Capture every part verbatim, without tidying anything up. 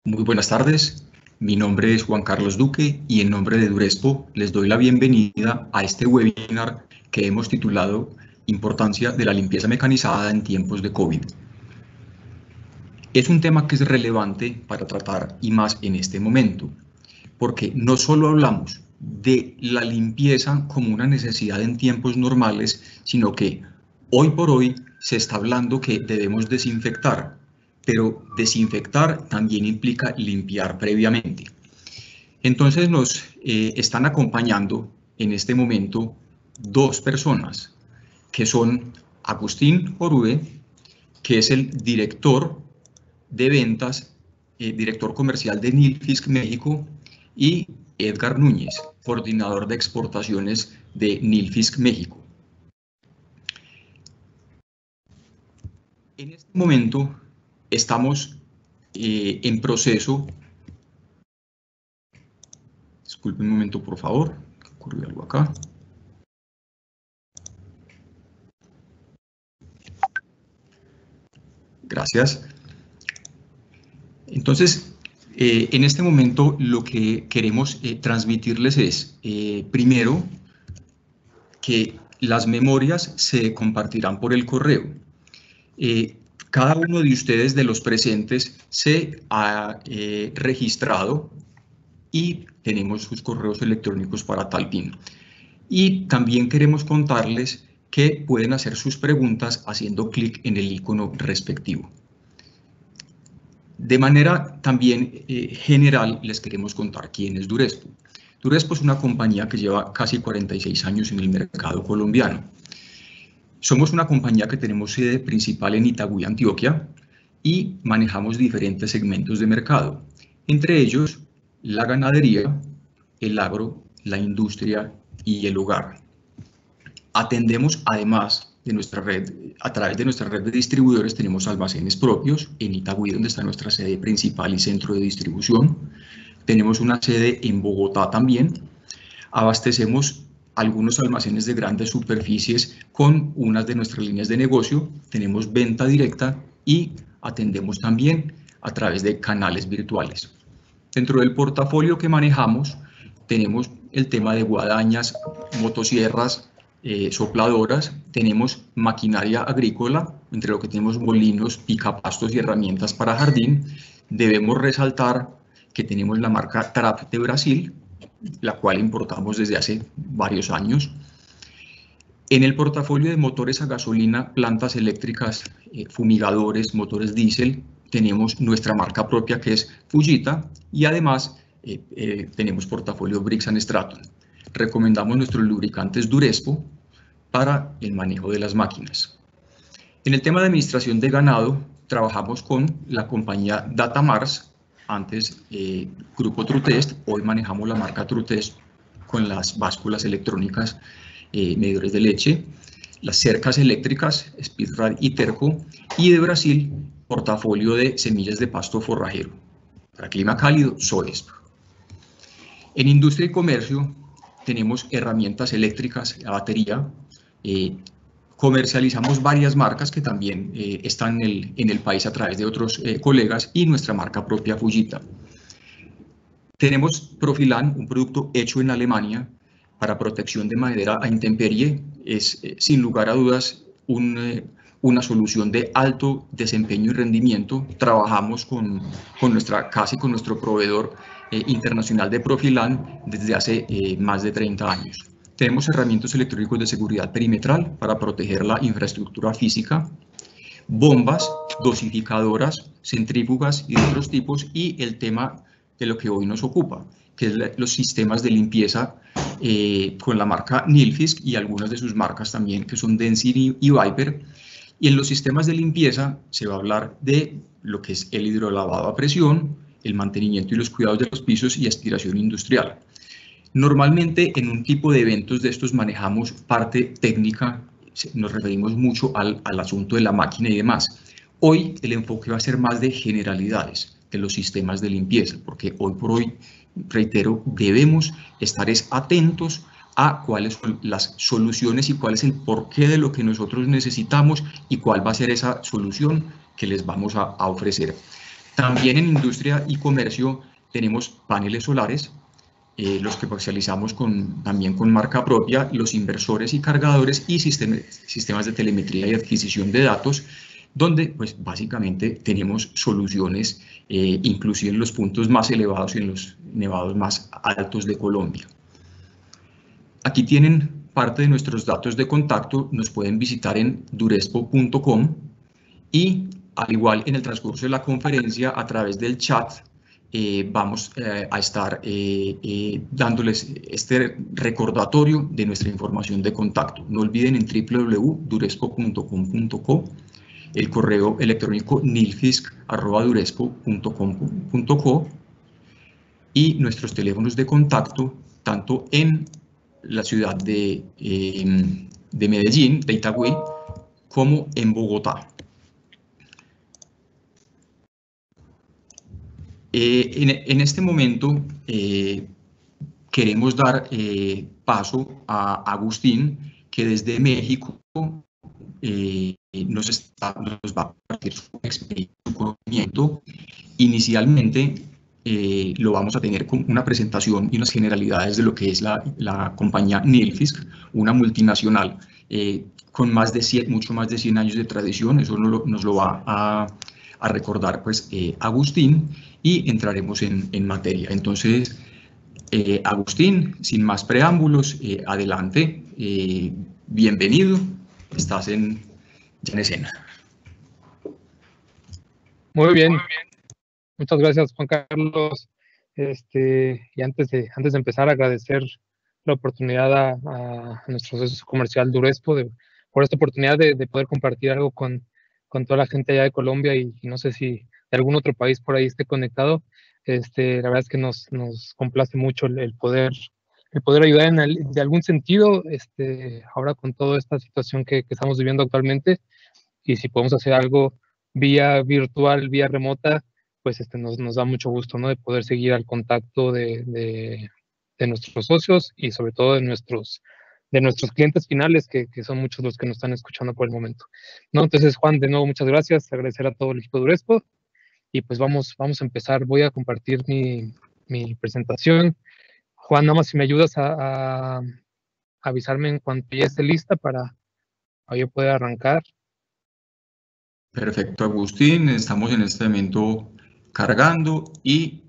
Muy buenas tardes, mi nombre es Juan Carlos Duque y en nombre de Durespo les doy la bienvenida a este webinar que hemos titulado Importancia de la limpieza mecanizada en tiempos de COVID. Es un tema que es relevante para tratar y más en este momento, porque no solo hablamos de la limpieza como una necesidad en tiempos normales, sino que hoy por hoy se está hablando que debemos desinfectar, pero desinfectar también implica limpiar previamente. Entonces nos eh, están acompañando en este momento dos personas, que son Agustín Orue, que es el director de ventas, eh, director comercial de Nilfisk México, y Edgar Núñez, coordinador de exportaciones de Nilfisk México. En este momento estamos eh, en proceso. Disculpen un momento, por favor, que ocurrió algo acá. Gracias. Entonces, eh, en este momento lo que queremos eh, transmitirles es, eh, primero, que las memorias se compartirán por el correo. Eh, cada uno de ustedes, de los presentes, se ha eh, registrado y tenemos sus correos electrónicos para tal fin. Y también queremos contarles que pueden hacer sus preguntas haciendo clic en el icono respectivo. De manera también eh, general, les queremos contar quién es Durespo. Durespo es una compañía que lleva casi cuarenta y seis años en el mercado colombiano. Somos una compañía que tenemos sede principal en Itagüí, Antioquia, y manejamos diferentes segmentos de mercado, entre ellos la ganadería, el agro, la industria y el hogar. Atendemos además de nuestra red, a través de nuestra red de distribuidores tenemos almacenes propios en Itagüí, donde está nuestra sede principal y centro de distribución. Tenemos una sede en Bogotá también. Abastecemos algunos almacenes de grandes superficies con unas de nuestras líneas de negocio. Tenemos venta directa y atendemos también a través de canales virtuales. Dentro del portafolio que manejamos tenemos el tema de guadañas, motosierras, eh, sopladoras, tenemos maquinaria agrícola, entre lo que tenemos molinos, picapastos y herramientas para jardín. Debemos resaltar que tenemos la marca Trap de Brasil, la cual importamos desde hace varios años. En el portafolio de motores a gasolina, plantas eléctricas, eh, fumigadores, motores diésel, tenemos nuestra marca propia que es Fujita y además eh, eh, tenemos portafolio Briggs and Stratton. Recomendamos nuestros lubricantes Durespo para el manejo de las máquinas. En el tema de administración de ganado, trabajamos con la compañía Datamars, antes eh, Grupo Trutest, hoy manejamos la marca Trutest con las básculas electrónicas, eh, medidores de leche, las cercas eléctricas, Speedrad y Terco, y de Brasil, portafolio de semillas de pasto forrajero. Para clima cálido, Sodesp. En industria y comercio tenemos herramientas eléctricas, la batería, eh, comercializamos varias marcas que también eh, están en el, en el país a través de otros eh, colegas y nuestra marca propia Fujita. Tenemos Profilan, un producto hecho en Alemania para protección de madera a intemperie. Es eh, sin lugar a dudas un, eh, una solución de alto desempeño y rendimiento. Trabajamos con, con nuestra casi con nuestro proveedor eh, internacional de Profilan desde hace eh, más de treinta años. Tenemos herramientas electrónicos de seguridad perimetral para proteger la infraestructura física, bombas, dosificadoras, centrífugas y de otros tipos, y el tema de lo que hoy nos ocupa, que es la, los sistemas de limpieza eh, con la marca Nilfisk y algunas de sus marcas también, que son Density y Viper. Y en los sistemas de limpieza se va a hablar de lo que es el hidrolavado a presión, el mantenimiento y los cuidados de los pisos y aspiración industrial. Normalmente en un tipo de eventos de estos manejamos parte técnica, nos referimos mucho al, al asunto de la máquina y demás. Hoy el enfoque va a ser más de generalidades de los sistemas de limpieza, porque hoy por hoy, reitero, debemos estar atentos a cuáles son las soluciones y cuál es el porqué de lo que nosotros necesitamos y cuál va a ser esa solución que les vamos a, a ofrecer. También en industria y comercio tenemos paneles solares, eh, los que comercializamos con, también con marca propia, los inversores y cargadores y sistema, sistemas de telemetría y adquisición de datos, donde pues básicamente tenemos soluciones eh, inclusive en los puntos más elevados y en los nevados más altos de Colombia. Aquí tienen parte de nuestros datos de contacto, nos pueden visitar en durespo punto com y al igual en el transcurso de la conferencia a través del chat eh, vamos eh, a estar eh, eh, dándoles este recordatorio de nuestra información de contacto. No olviden en w w w punto durespo punto com punto co el correo electrónico nilfisk arroba durespo punto com punto co y nuestros teléfonos de contacto tanto en la ciudad de, eh, de Medellín, de Itagüí, como en Bogotá. Eh, en, en este momento eh, queremos dar eh, paso a Agustín, que desde México eh, nos, está, nos va a compartir su experiencia, su conocimiento. Inicialmente eh, lo vamos a tener con una presentación y unas generalidades de lo que es la, la compañía Nilfisk, una multinacional eh, con más de cien, mucho más de cien años de tradición. Eso nos lo, nos lo va a, a recordar pues eh, Agustín, y entraremos en, en materia. Entonces, eh, Agustín, sin más preámbulos, eh, adelante, eh, bienvenido, estás en, ya en escena. Muy bien, muchas gracias Juan Carlos. Este, y antes de, antes de empezar, agradecer la oportunidad a, a nuestro socio comercial Durespo de, por esta oportunidad de, de poder compartir algo con, con toda la gente allá de Colombia y, y no sé si de algún otro país por ahí esté conectado. Este, la verdad es que nos, nos complace mucho el, el poder el poder ayudar en el, de algún sentido, este, ahora con toda esta situación que, que estamos viviendo actualmente, y si podemos hacer algo vía virtual, vía remota, pues este, nos, nos da mucho gusto, ¿no? De poder seguir al contacto de, de, de nuestros socios y sobre todo de nuestros, de nuestros clientes finales, que, que son muchos los que nos están escuchando por el momento, ¿no? Entonces, Juan, de nuevo, muchas gracias, agradecer a todo el equipo de Durespo, y pues vamos, vamos a empezar. Voy a compartir mi, mi presentación. Juan, nada más si me ayudas a, a avisarme en cuanto ya esté lista para, para yo poder arrancar. Perfecto, Agustín, estamos en este momento cargando y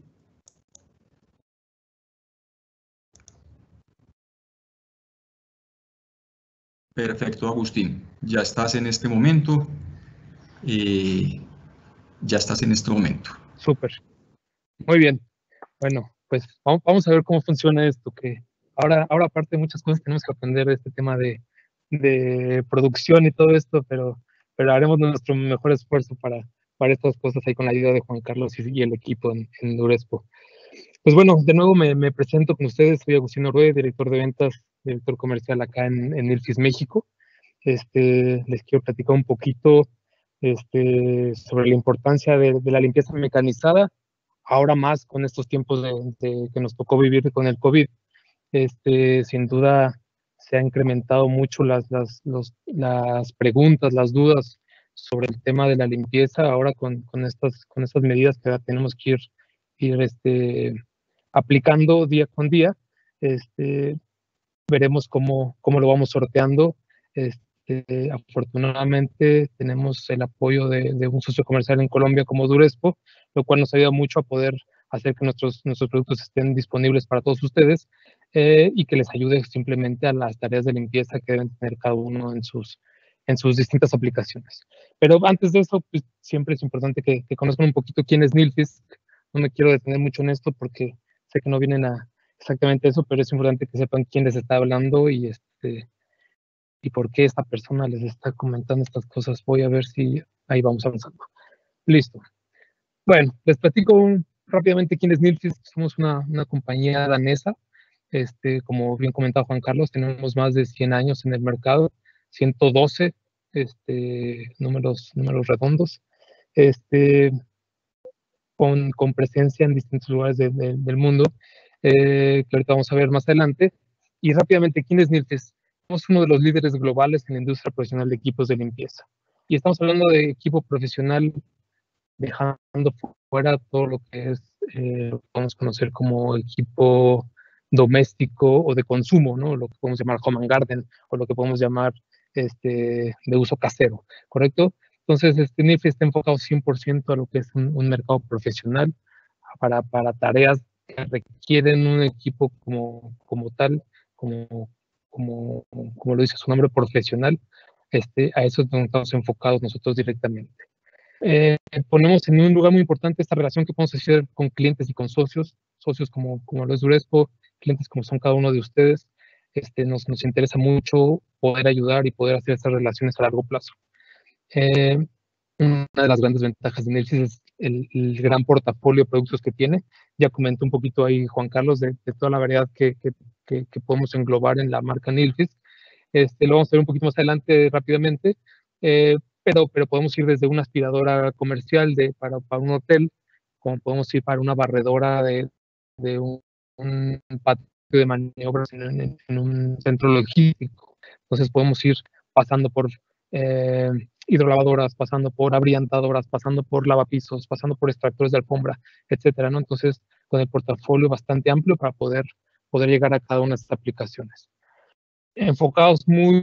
perfecto, Agustín, ya estás en este momento, eh, ya estás en este momento. Súper, muy bien. Bueno, pues vamos, vamos a ver cómo funciona esto, que ahora, ahora aparte de muchas cosas tenemos que aprender de este tema de, de producción y todo esto, pero, pero haremos nuestro mejor esfuerzo para, para estas cosas ahí con la ayuda de Juan Carlos y, y el equipo en, en Durespo. Pues bueno, de nuevo me, me presento con ustedes, soy Agustín Orue, director de ventas, director comercial acá en, en Nilfisk México. Este, les quiero platicar un poquito este, sobre la importancia de, de la limpieza mecanizada, ahora más con estos tiempos de, de, que nos tocó vivir con el COVID. Este, sin duda se ha incrementado mucho las, las, los, las preguntas, las dudas sobre el tema de la limpieza, ahora con, con, estas, con estas medidas que tenemos que ir, ir este, aplicando día con día. Este, veremos cómo, cómo lo vamos sorteando. Este, afortunadamente tenemos el apoyo de, de un socio comercial en Colombia como Durespo, lo cual nos ayuda mucho a poder hacer que nuestros, nuestros productos estén disponibles para todos ustedes eh, y que les ayude simplemente a las tareas de limpieza que deben tener cada uno en sus, en sus distintas aplicaciones. Pero antes de eso, pues, siempre es importante que, que conozcan un poquito quién es Nilfisk. No me quiero detener mucho en esto porque sé que no vienen a exactamente eso, pero es importante que sepan quién les está hablando y este y por qué esta persona les está comentando estas cosas. Voy a ver si ahí vamos avanzando. Listo. Bueno, les platico un, rápidamente quién es Nilfisk. Somos una, una compañía danesa. Este, como bien comentaba Juan Carlos, tenemos más de cien años en el mercado, ciento doce este, números, números redondos, este, con, con presencia en distintos lugares de, de, del mundo, eh, que ahorita vamos a ver más adelante. Y rápidamente, ¿quién es Nilfisk? Somos uno de los líderes globales en la industria profesional de equipos de limpieza. Y estamos hablando de equipo profesional dejando fuera todo lo que es, eh, lo que podemos conocer como equipo doméstico o de consumo, ¿no? Lo que podemos llamar home and garden, o lo que podemos llamar este, de uso casero, ¿correcto? Entonces, este N I F está enfocado cien por ciento a lo que es un, un mercado profesional para, para tareas que requieren un equipo como, como tal, como, como, como lo dice su nombre, profesional. Este, a eso estamos enfocados nosotros directamente. Eh, ponemos en un lugar muy importante esta relación que podemos hacer con clientes y con socios, socios como, como lo es Duresco, clientes como son cada uno de ustedes. Este, nos, nos interesa mucho poder ayudar y poder hacer estas relaciones a largo plazo. Eh, una de las grandes ventajas de Nilfisk es el, el, gran portafolio de productos que tiene. Ya comentó un poquito ahí Juan Carlos de, de toda la variedad que, que, que, que, podemos englobar en la marca Nilfisk. Este, lo vamos a ver un poquito más adelante rápidamente, eh, pero, pero podemos ir desde una aspiradora comercial de, para, para un hotel, como podemos ir para una barredora de, de un, un patio de maniobras en, en, en un centro logístico. Entonces podemos ir pasando por eh, hidrolavadoras, pasando por abriantadoras, pasando por lavapisos, pasando por extractores de alfombra, etcétera, ¿no? Entonces, con el portafolio bastante amplio para poder, poder llegar a cada una de estas aplicaciones. Enfocados muy,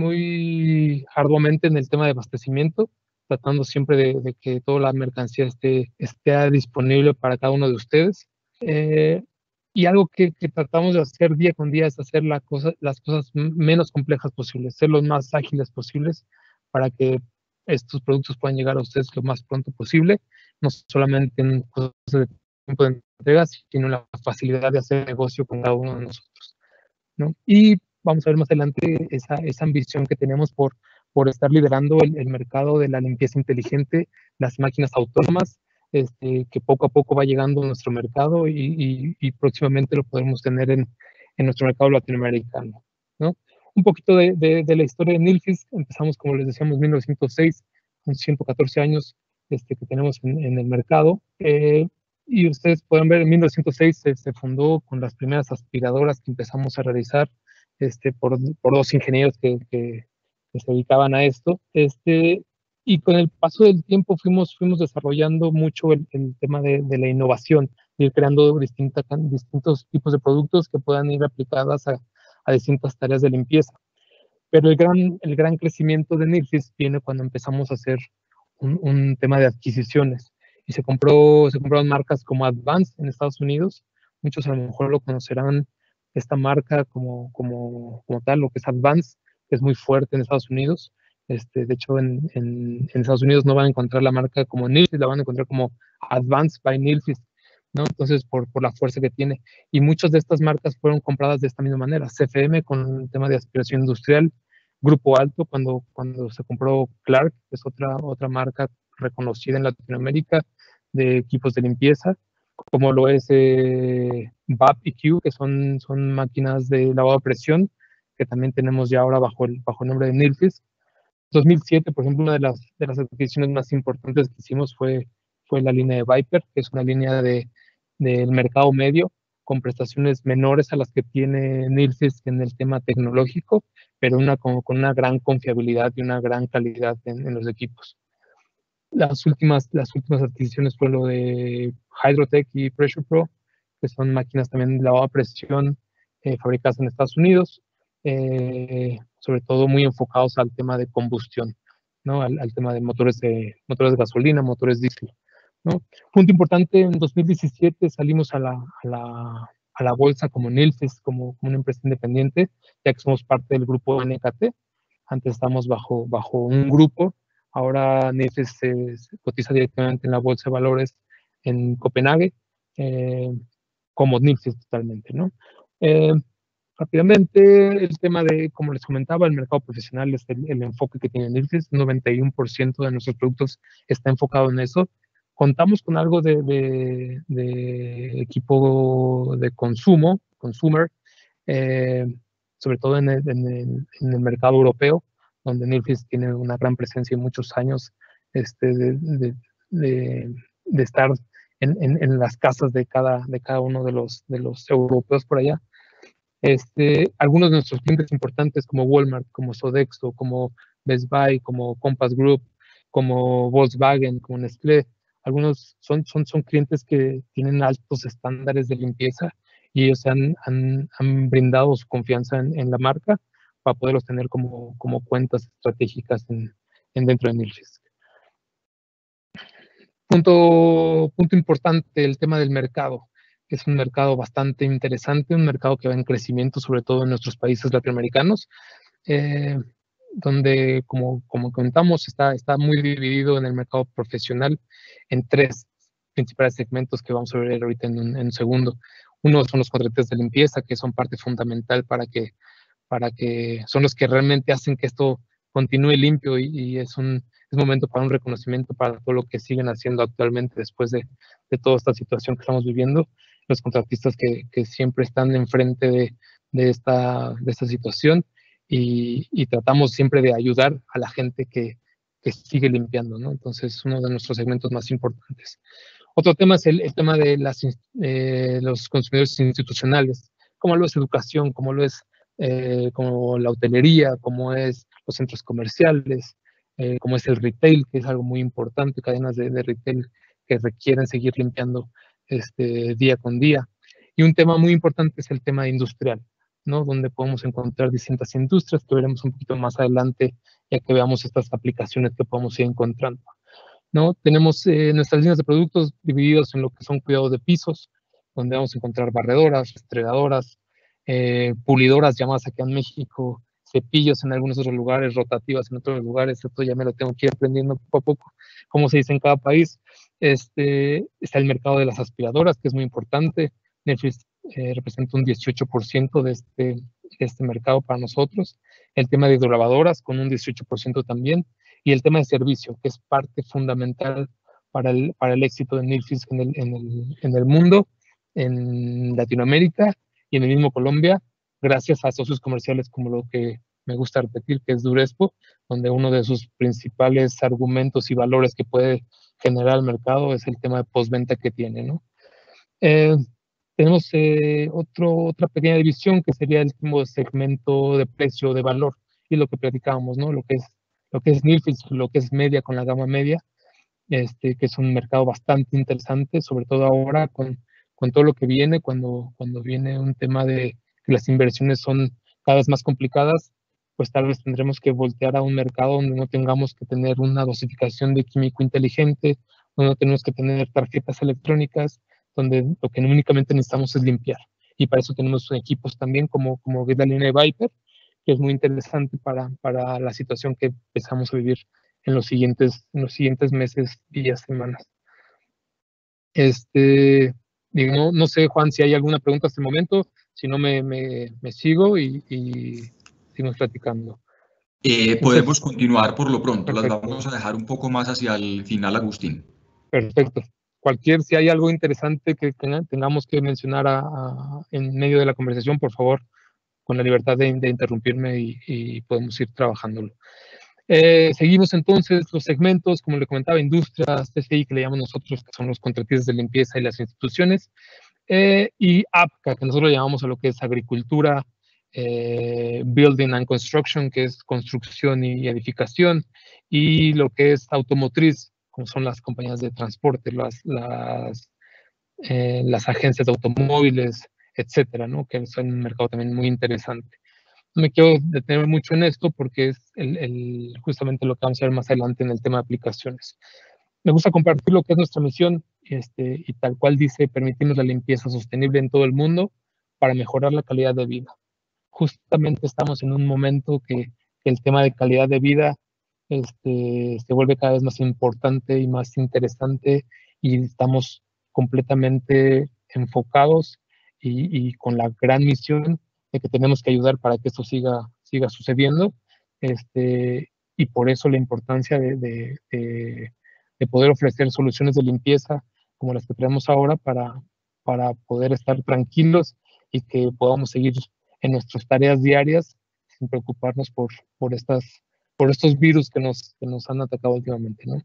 muy arduamente en el tema de abastecimiento, tratando siempre de, de que toda la mercancía esté, esté disponible para cada uno de ustedes. Eh, y algo que, que tratamos de hacer día con día es hacer la cosa, las cosas menos complejas posibles, ser los más ágiles posibles para que estos productos puedan llegar a ustedes lo más pronto posible, no solamente en cosas de tiempo de entrega, sino en la facilidad de hacer negocio con cada uno de nosotros, ¿no? Y vamos a ver más adelante esa, esa ambición que tenemos por, por estar liderando el, el mercado de la limpieza inteligente, las máquinas autónomas, este, que poco a poco va llegando a nuestro mercado y, y, y próximamente lo podremos tener en, en nuestro mercado latinoamericano, ¿no? Un poquito de, de, de la historia de Nilfisk. Empezamos, como les decíamos, en mil novecientos seis, con ciento catorce años este, que tenemos en, en el mercado. Eh, y ustedes pueden ver, en mil novecientos seis se, se fundó con las primeras aspiradoras que empezamos a realizar este, por, por dos ingenieros que, que, que se dedicaban a esto. Este, y con el paso del tiempo fuimos, fuimos desarrollando mucho el, el tema de, de la innovación, ir creando distinta, distintos tipos de productos que puedan ir aplicadas a, a distintas tareas de limpieza. Pero el gran, el gran crecimiento de Nilfisk viene cuando empezamos a hacer un, un tema de adquisiciones. Y se compró, se compraron marcas como Advance en Estados Unidos. Muchos a lo mejor lo conocerán, esta marca como, como, como tal, lo que es Advance, que es muy fuerte en Estados Unidos. Este, de hecho, en, en, en Estados Unidos no van a encontrar la marca como Nilfisk, la van a encontrar como Advance by Nilfisk, ¿no? Entonces, por, por la fuerza que tiene. Y muchas de estas marcas fueron compradas de esta misma manera. C F M con el tema de aspiración industrial, Grupo Alto cuando, cuando se compró Clark, que es otra, otra marca reconocida en Latinoamérica de equipos de limpieza, como lo es eh, B A P y Q, que son, son máquinas de lavado a presión, que también tenemos ya ahora bajo el, bajo el nombre de Nilfisk. dos mil siete, por ejemplo, una de las, de las adquisiciones más importantes que hicimos fue, fue la línea de Viper, que es una línea de, del mercado medio, con prestaciones menores a las que tiene Nilfisk en el tema tecnológico, pero una, con, con una gran confiabilidad y una gran calidad en, en los equipos. Las últimas, las últimas adquisiciones fue lo de Hydrotech y Pressure Pro, que son máquinas también de lavado a presión eh, fabricadas en Estados Unidos, eh, sobre todo muy enfocados al tema de combustión, ¿no? Al, al tema de motores de, motores de gasolina, motores diésel, ¿no? Punto importante, en dos mil diecisiete salimos a la, a la, a la bolsa como Nilfisk, como, como una empresa independiente, ya que somos parte del grupo N K T. Antes estamos bajo, bajo un grupo. Ahora Nilfisk se, se cotiza directamente en la bolsa de valores en Copenhague, eh, como Nilfisk totalmente, ¿no? Eh, rápidamente, el tema de, como les comentaba, el mercado profesional es el, el enfoque que tiene Nilfisk. noventa y uno por ciento de nuestros productos está enfocado en eso. Contamos con algo de, de, de equipo de consumo, consumer, eh, sobre todo en el, en, el, en el mercado europeo, donde Nilfisk tiene una gran presencia y muchos años este, de, de, de, de estar en, en, en, las casas de cada, de cada uno de los, de los europeos por allá. Este, algunos de nuestros clientes importantes como Walmart, como Sodexo, como Best Buy, como Compass Group, como Volkswagen, como Nestlé, algunos son, son, son clientes que tienen altos estándares de limpieza y ellos han, han, han brindado su confianza en, en la marca para poderlos tener como, como cuentas estratégicas en, en dentro de Nilfisk. Punto, punto importante, el tema del mercado. Es un mercado bastante interesante, un mercado que va en crecimiento, sobre todo en nuestros países latinoamericanos, eh, donde, como, como comentamos, está, está muy dividido en el mercado profesional en tres principales segmentos que vamos a ver ahorita en un, en un segundo. Uno son los contratistas de limpieza, que son parte fundamental para que, para que son los que realmente hacen que esto continúe limpio y, y es un es momento para un reconocimiento para todo lo que siguen haciendo actualmente después de, de toda esta situación que estamos viviendo. Los contratistas que, que siempre están enfrente de, de, esta, de esta situación y, y tratamos siempre de ayudar a la gente que, que sigue limpiando, ¿no? Entonces, es uno de nuestros segmentos más importantes. Otro tema es el, el tema de las, eh, los consumidores institucionales, como lo es educación, como lo es eh, como la hotelería, como es los centros comerciales, eh, como es el retail, que es algo muy importante, cadenas de, de retail que requieren seguir limpiando este, día con día. Y un tema muy importante es el tema industrial, ¿no? Donde podemos encontrar distintas industrias que veremos un poquito más adelante, ya que veamos estas aplicaciones que podemos ir encontrando, ¿no? Tenemos eh, nuestras líneas de productos divididos en lo que son cuidados de pisos, donde vamos a encontrar barredoras, restregadoras, eh, pulidoras llamadas aquí en México, cepillos en algunos otros lugares, rotativas en otros lugares. Esto ya me lo tengo que ir aprendiendo poco a poco, como se dice en cada país. Este, está el mercado de las aspiradoras, que es muy importante. Netflix eh, representa un dieciocho por ciento de este, de este mercado para nosotros. El tema de hidrolavadoras con un dieciocho por ciento también. Y el tema de servicio, que es parte fundamental para el, para el éxito de Nilfisk en el, en, el, en el mundo, en Latinoamérica y en el mismo Colombia, gracias a socios comerciales como lo que me gusta repetir, que es Durespo, donde uno de sus principales argumentos y valores que puede generar el mercado es el tema de postventa que tiene, ¿no? Eh, tenemos eh, otro, otra pequeña división que sería el último segmento de precio de valor y lo que platicábamos, ¿no? Lo que es, lo que es Nilfisk, lo que es media con la gama media, este, que es un mercado bastante interesante, sobre todo ahora con, con todo lo que viene, cuando, cuando viene un tema de que las inversiones son cada vez más complicadas, pues tal vez tendremos que voltear a un mercado donde no tengamos que tener una dosificación de químico inteligente, donde no tenemos que tener tarjetas electrónicas, donde lo que únicamente necesitamos es limpiar. Y para eso tenemos equipos también como, como la línea de Viper, que es muy interesante para, para la situación que empezamos a vivir en los siguientes, en los siguientes meses, días, semanas. Este, digo, no, no sé, Juan, si hay alguna pregunta hasta el momento, si no me, me, me sigo y, y seguimos platicando. Eh, podemos continuar por lo pronto, perfecto. Las vamos a dejar un poco más hacia el final, Agustín. Perfecto. Cualquier, si hay algo interesante que tengamos que mencionar a, a, en medio de la conversación, por favor, con la libertad de, de interrumpirme y, y podemos ir trabajándolo. Eh, seguimos entonces los segmentos, como le comentaba, industrias, T C I, que le llamamos nosotros, que son los contratistas de limpieza y las instituciones, eh, y A P C A, que nosotros llamamos a lo que es agricultura, eh, Building and Construction, que es construcción y edificación, y lo que es automotriz, como son las compañías de transporte, las, las, eh, las agencias de automóviles, etcétera, ¿no? Que es un mercado también muy interesante. No me quiero detener mucho en esto porque es el, el, justamente lo que vamos a ver más adelante en el tema de aplicaciones. Me gusta compartir lo que es nuestra misión este, y tal cual dice, permitimos la limpieza sostenible en todo el mundo para mejorar la calidad de vida. Justamente estamos en un momento que, que el tema de calidad de vida este, se vuelve cada vez más importante y más interesante y estamos completamente enfocados y, y con la gran misión de que tenemos que ayudar para que esto siga, siga sucediendo, este, y por eso la importancia de, de, de, de poder ofrecer soluciones de limpieza como las que tenemos ahora para, para poder estar tranquilos y que podamos seguir en nuestras tareas diarias sin preocuparnos por, por, estas, por estos virus que nos, que nos han atacado últimamente, ¿no?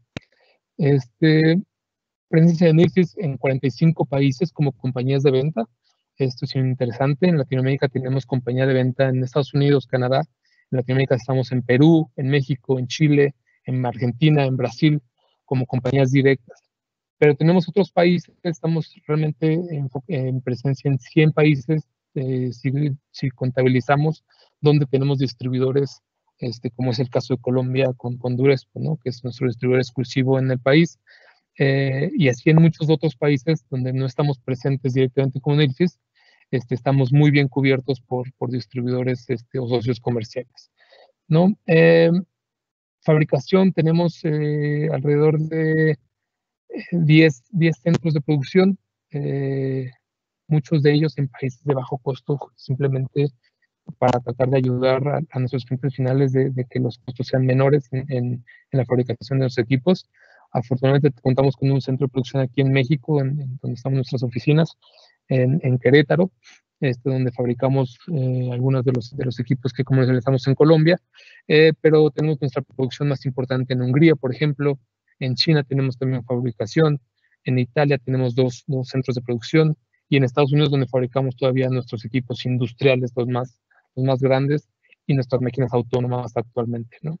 Este, presencia de Nilfisk en cuarenta y cinco países como compañías de venta. Esto es interesante. En Latinoamérica tenemos compañía de venta en Estados Unidos, Canadá. En Latinoamérica estamos en Perú, en México, en Chile, en Argentina, en Brasil, como compañías directas. pero tenemos otros países, estamos realmente en, en presencia en cien países, eh, si, si contabilizamos, donde tenemos distribuidores, este, como es el caso de Colombia con, con Durespo, ¿no? Que es nuestro distribuidor exclusivo en el país, eh, y así en muchos otros países donde no estamos presentes directamente con Nilfisk, este, estamos muy bien cubiertos por, por distribuidores este, o socios comerciales, ¿no? Eh, fabricación, tenemos eh, alrededor de diez, diez centros de producción, eh, muchos de ellos en países de bajo costo, simplemente para tratar de ayudar a, a nuestros clientes finales de, de que los costos sean menores en, en, en la fabricación de los equipos. Afortunadamente contamos con un centro de producción aquí en México, en, en donde están nuestras oficinas, en, en Querétaro, este, donde fabricamos eh, algunos de los, de los equipos que comercializamos en Colombia, eh, pero tenemos nuestra producción más importante en Hungría, por ejemplo. En China tenemos también fabricación, en Italia tenemos dos, dos centros de producción, y en Estados Unidos, donde fabricamos todavía nuestros equipos industriales, los más, los más grandes, y nuestras máquinas autónomas actualmente, ¿no?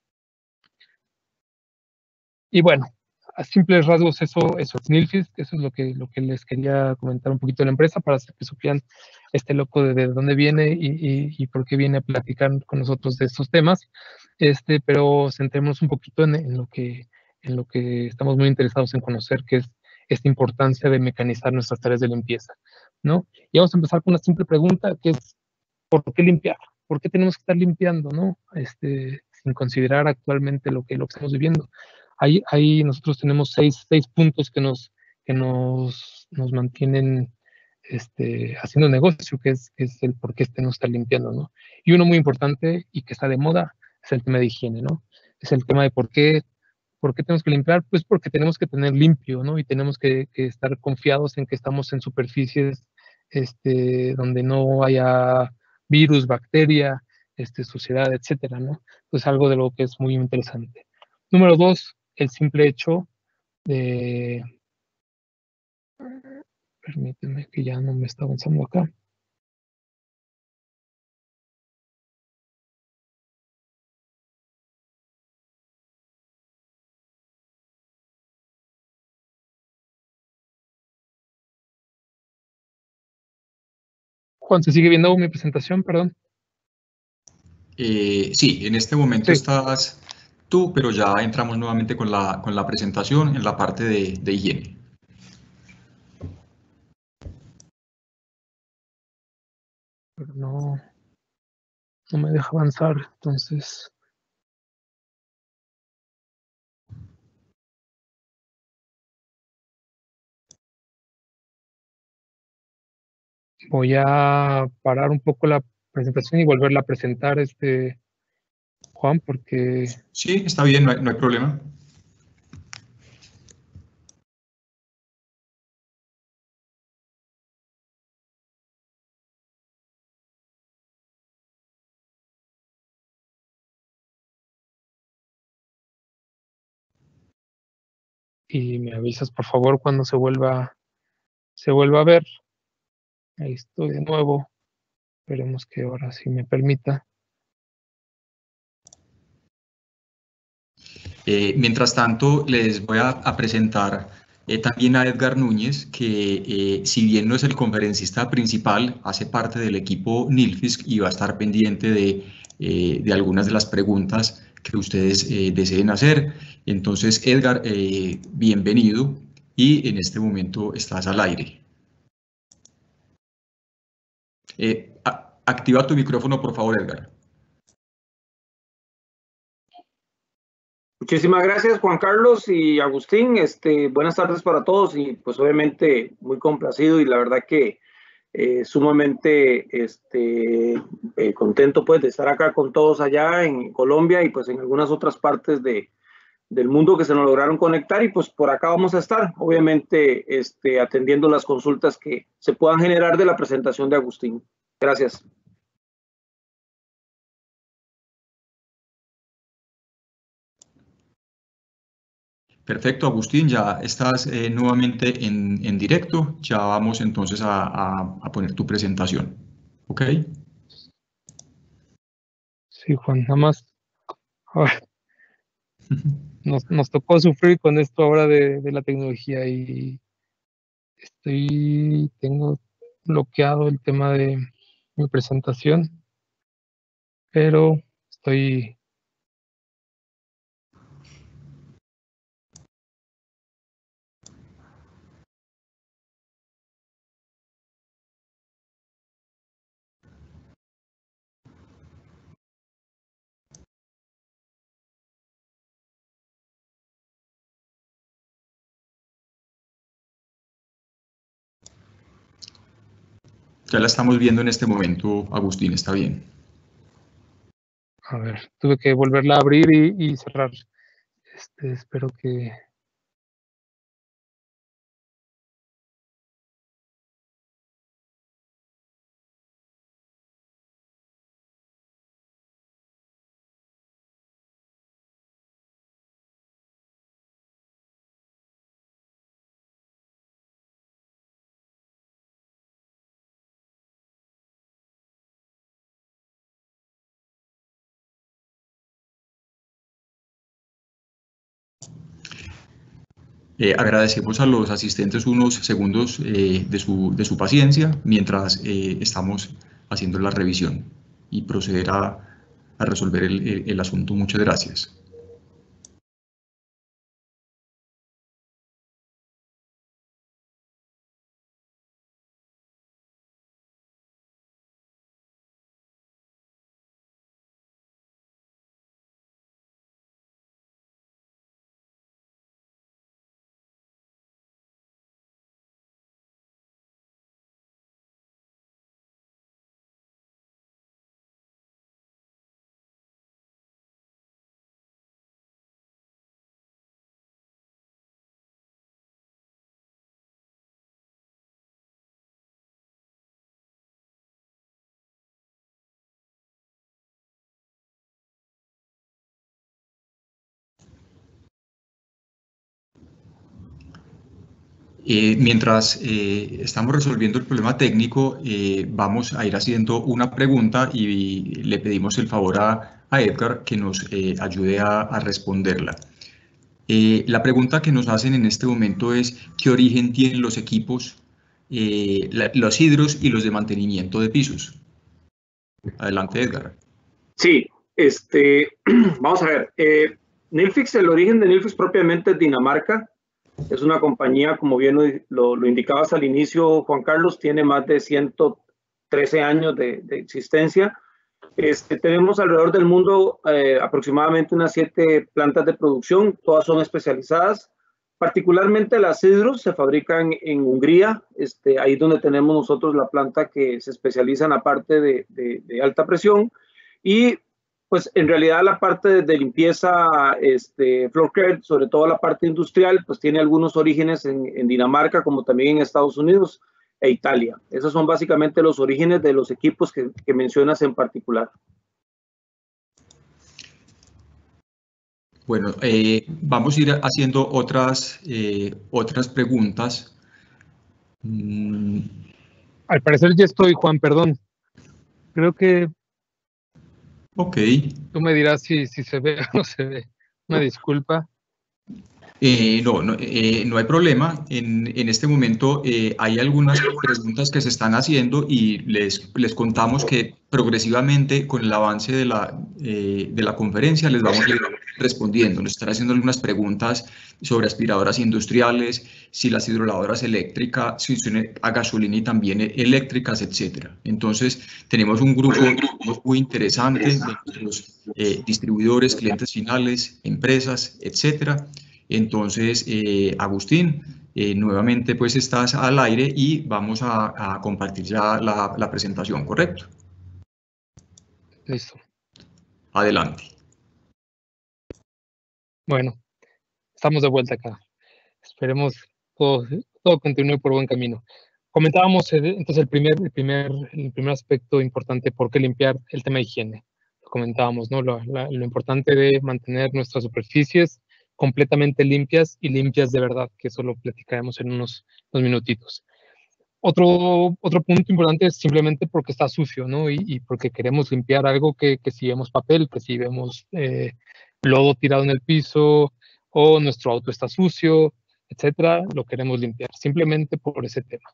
Y bueno, a simples rasgos eso, eso es Nilfisk, eso es lo que, lo que les quería comentar un poquito de la empresa, para que supieran este loco de, de dónde viene y, y, y por qué viene a platicar con nosotros de estos temas, este, pero centrémonos un poquito en, en, lo que, en lo que estamos muy interesados en conocer, que es esta importancia de mecanizar nuestras tareas de limpieza, ¿no? Y vamos a empezar con una simple pregunta, que es, ¿por qué limpiar? ¿Por qué tenemos que estar limpiando, no? Este, sin considerar actualmente lo que, lo que estamos viviendo. Ahí, ahí nosotros tenemos seis, seis puntos que nos, que nos, nos mantienen este, haciendo negocio, que es, que es el por qué tenemos que estar limpiando, ¿no? Y uno muy importante y que está de moda es el tema de higiene, ¿no? Es el tema de por qué, por qué tenemos que limpiar, pues porque tenemos que tener limpio, ¿no? Y tenemos que, que estar confiados en que estamos en superficies este, donde no haya virus, bacteria, este, suciedad, etcétera, ¿no? Pues algo de lo que es muy interesante. Número dos, el simple hecho de... Permíteme que ya no me está avanzando acá. Juan, ¿se sigue viendo mi presentación? Perdón. Eh, sí, en este momento Sí. estás tú, pero ya entramos nuevamente con la, con la presentación en la parte de, de higiene. Pero no, no me deja avanzar, entonces... Voy a parar un poco la presentación y volverla a presentar, este, Juan, porque... Sí, está bien, no hay, no hay problema. Y me avisas, por favor, cuando se vuelva, se vuelva a ver. Ahí estoy de nuevo. Esperemos que ahora sí me permita. Eh, mientras tanto, les voy a, a presentar eh, también a Edgar Núñez, que eh, si bien no es el conferencista principal, hace parte del equipo Nilfisk y va a estar pendiente de, eh, de algunas de las preguntas que ustedes eh, deseen hacer. Entonces, Edgar, eh, bienvenido y en este momento estás al aire. Eh, a, activa tu micrófono, por favor, Edgar. Muchísimas gracias, Juan Carlos y Agustín. Este, buenas tardes para todos y pues obviamente muy complacido y la verdad que eh, sumamente este, eh, contento pues de estar acá con todos allá en Colombia y pues en algunas otras partes de, del mundo que se nos lograron conectar y pues por acá vamos a estar, obviamente este, atendiendo las consultas que se puedan generar de la presentación de Agustín. Gracias. Perfecto, Agustín, ya estás eh, nuevamente en, en directo. Ya vamos entonces a, a, a poner tu presentación. ¿Ok? Sí, Juan, nada más. A ver. Nos, nos tocó sufrir con esto ahora de, de la tecnología y estoy, tengo bloqueado el tema de mi presentación, pero estoy... Ya la estamos viendo en este momento, Agustín, está bien. A ver, tuve que volverla a abrir y, y cerrar. Este, espero que... Eh, agradecemos a los asistentes unos segundos eh, de, su, de su paciencia mientras eh, estamos haciendo la revisión y proceder a, a resolver el, el, el asunto. Muchas gracias. Eh, mientras eh, estamos resolviendo el problema técnico, eh, vamos a ir haciendo una pregunta y le pedimos el favor a, a Edgar que nos eh, ayude a, a responderla. Eh, la pregunta que nos hacen en este momento es ¿qué origen tienen los equipos, eh, la, los hidros y los de mantenimiento de pisos? Adelante, Edgar. Sí, este, vamos a ver. Eh, Nilfisk, el origen de Nilfisk propiamente es Dinamarca. Es una compañía, como bien lo, lo, lo indicabas al inicio, Juan Carlos, tiene más de ciento trece años de, de existencia. Este, tenemos alrededor del mundo eh, aproximadamente unas siete plantas de producción, todas son especializadas. Particularmente las hidros se fabrican en Hungría, este, ahí es donde tenemos nosotros la planta que se especializa en la parte de, de, de alta presión. Y pues en realidad la parte de, de limpieza, este, floor care, sobre todo la parte industrial, pues tiene algunos orígenes en, en Dinamarca como también en Estados Unidos e Italia. Esos son básicamente los orígenes de los equipos que, que mencionas en particular. Bueno, eh, vamos a ir haciendo otras, eh, otras preguntas. Mm. Al parecer ya estoy, Juan, perdón. Creo que... Ok. Tú me dirás si, si se ve o no se ve. Una disculpa. Eh, no, no, eh, no hay problema. En, en este momento eh, hay algunas preguntas que se están haciendo y les, les contamos que progresivamente con el avance de la, eh, de la conferencia les vamos a ir respondiendo. Nos están haciendo algunas preguntas sobre aspiradoras industriales, si las hidrolavadoras eléctricas, si son a gasolina y también eléctricas, etcétera. Entonces tenemos un grupo muy interesante de nuestros eh, distribuidores, clientes finales, empresas, etcétera. Entonces, eh, Agustín, eh, nuevamente pues estás al aire y vamos a, a compartir ya la, la presentación, ¿correcto? Listo. Adelante. Bueno, estamos de vuelta acá. Esperemos todo, todo continúe por buen camino. Comentábamos entonces el primer, el, primer, el primer aspecto importante, por qué limpiar, el tema de higiene. Lo comentábamos, ¿no? Lo, la, lo importante de mantener nuestras superficies completamente limpias y limpias de verdad, que eso lo platicaremos en unos, unos minutitos. Otro, otro punto importante es simplemente porque está sucio, ¿no? Y, y porque queremos limpiar algo que, que si vemos papel, que si vemos eh, lodo tirado en el piso o nuestro auto está sucio, etcétera, lo queremos limpiar, simplemente por ese tema.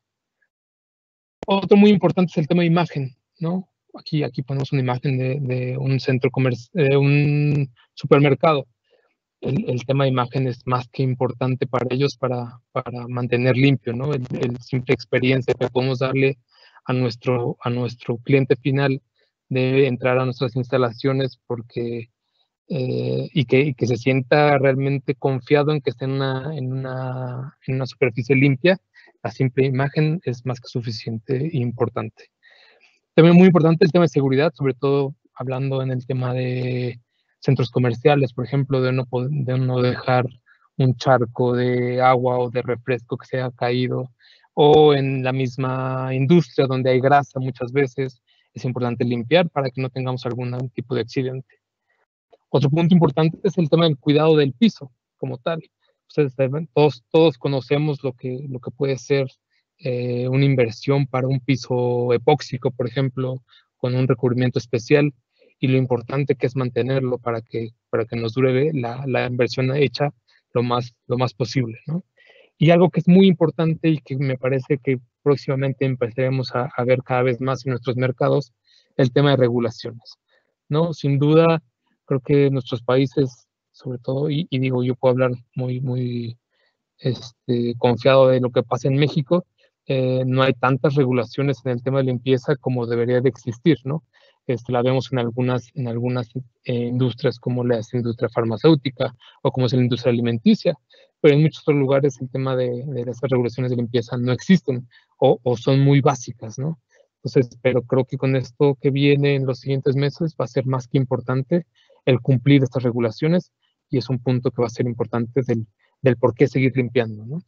Otro muy importante es el tema de imagen, ¿no? Aquí, aquí ponemos una imagen de, de un centro comercial, de un supermercado. El, el tema de imagen es más que importante para ellos para, para mantener limpio, ¿no? El, el simple experiencia que podemos darle a nuestro, a nuestro cliente final de entrar a nuestras instalaciones porque, eh, y, que, y que se sienta realmente confiado en que esté en una, en una, en una superficie limpia. La simple imagen es más que suficiente e importante. También muy importante el tema de seguridad, sobre todo hablando en el tema de centros comerciales, por ejemplo, de no, de no dejar un charco de agua o de refresco que se haya caído, o en la misma industria donde hay grasa muchas veces, es importante limpiar para que no tengamos algún tipo de accidente. Otro punto importante es el tema del cuidado del piso como tal. Ustedes saben, todos, todos conocemos lo que, lo que puede ser eh, una inversión para un piso epóxico, por ejemplo, con un recubrimiento especial, y lo importante que es mantenerlo para que, para que nos dure la, la inversión hecha lo más, lo más posible, ¿no? Y algo que es muy importante y que me parece que próximamente empezaremos a, a ver cada vez más en nuestros mercados, el tema de regulaciones, ¿no? Sin duda, creo que nuestros países, sobre todo, y, y digo, yo puedo hablar muy, muy este, confiado de lo que pasa en México, eh, no hay tantas regulaciones en el tema de limpieza como debería de existir, ¿no? Este, la vemos en algunas, en algunas eh, industrias como la industria farmacéutica o como es la industria alimenticia, pero en muchos otros lugares el tema de, de esas regulaciones de limpieza no existen o, o son muy básicas, ¿no? Entonces, pero creo que con esto que viene en los siguientes meses va a ser más que importante el cumplir estas regulaciones y es un punto que va a ser importante del, del por qué seguir limpiando, ¿no?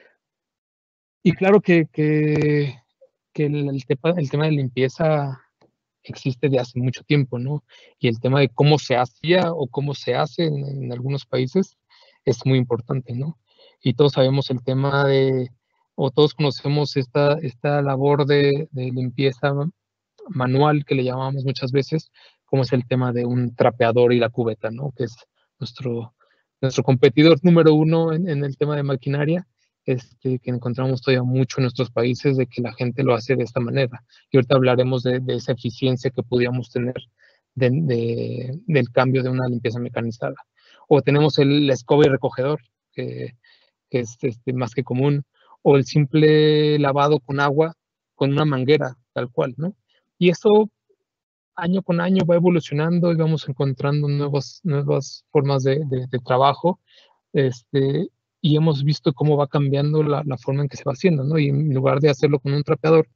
Y claro que, que, que el, el, tema, el tema de limpieza existe de hace mucho tiempo, ¿no? Y el tema de cómo se hacía o cómo se hace en, en algunos países es muy importante, ¿no? Y todos sabemos el tema de, o todos conocemos esta, esta labor de, de limpieza manual que le llamamos muchas veces, como es el tema de un trapeador y la cubeta, ¿no? Que es nuestro, nuestro competidor número uno en, en el tema de maquinaria, este, que encontramos todavía mucho en nuestros países de que la gente lo hace de esta manera. Y ahorita hablaremos de, de esa eficiencia que podríamos tener de, de, del cambio de una limpieza mecanizada. O tenemos el, el escoba y recogedor, que, que es este, más que común, o el simple lavado con agua con una manguera, tal cual, ¿no? Y eso año con año va evolucionando y vamos encontrando nuevas, nuevas formas de, de, de trabajo, este, y hemos visto cómo va cambiando la, la forma en que se va haciendo, ¿no? Y en lugar de hacerlo con un trapeador,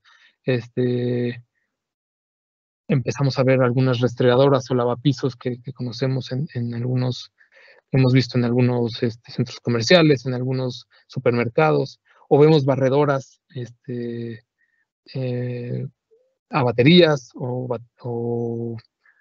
este, empezamos a ver algunas restregadoras o lavapisos que, que conocemos en, en algunos, hemos visto en algunos este, centros comerciales, en algunos supermercados, o vemos barredoras, este, eh, a baterías o, o,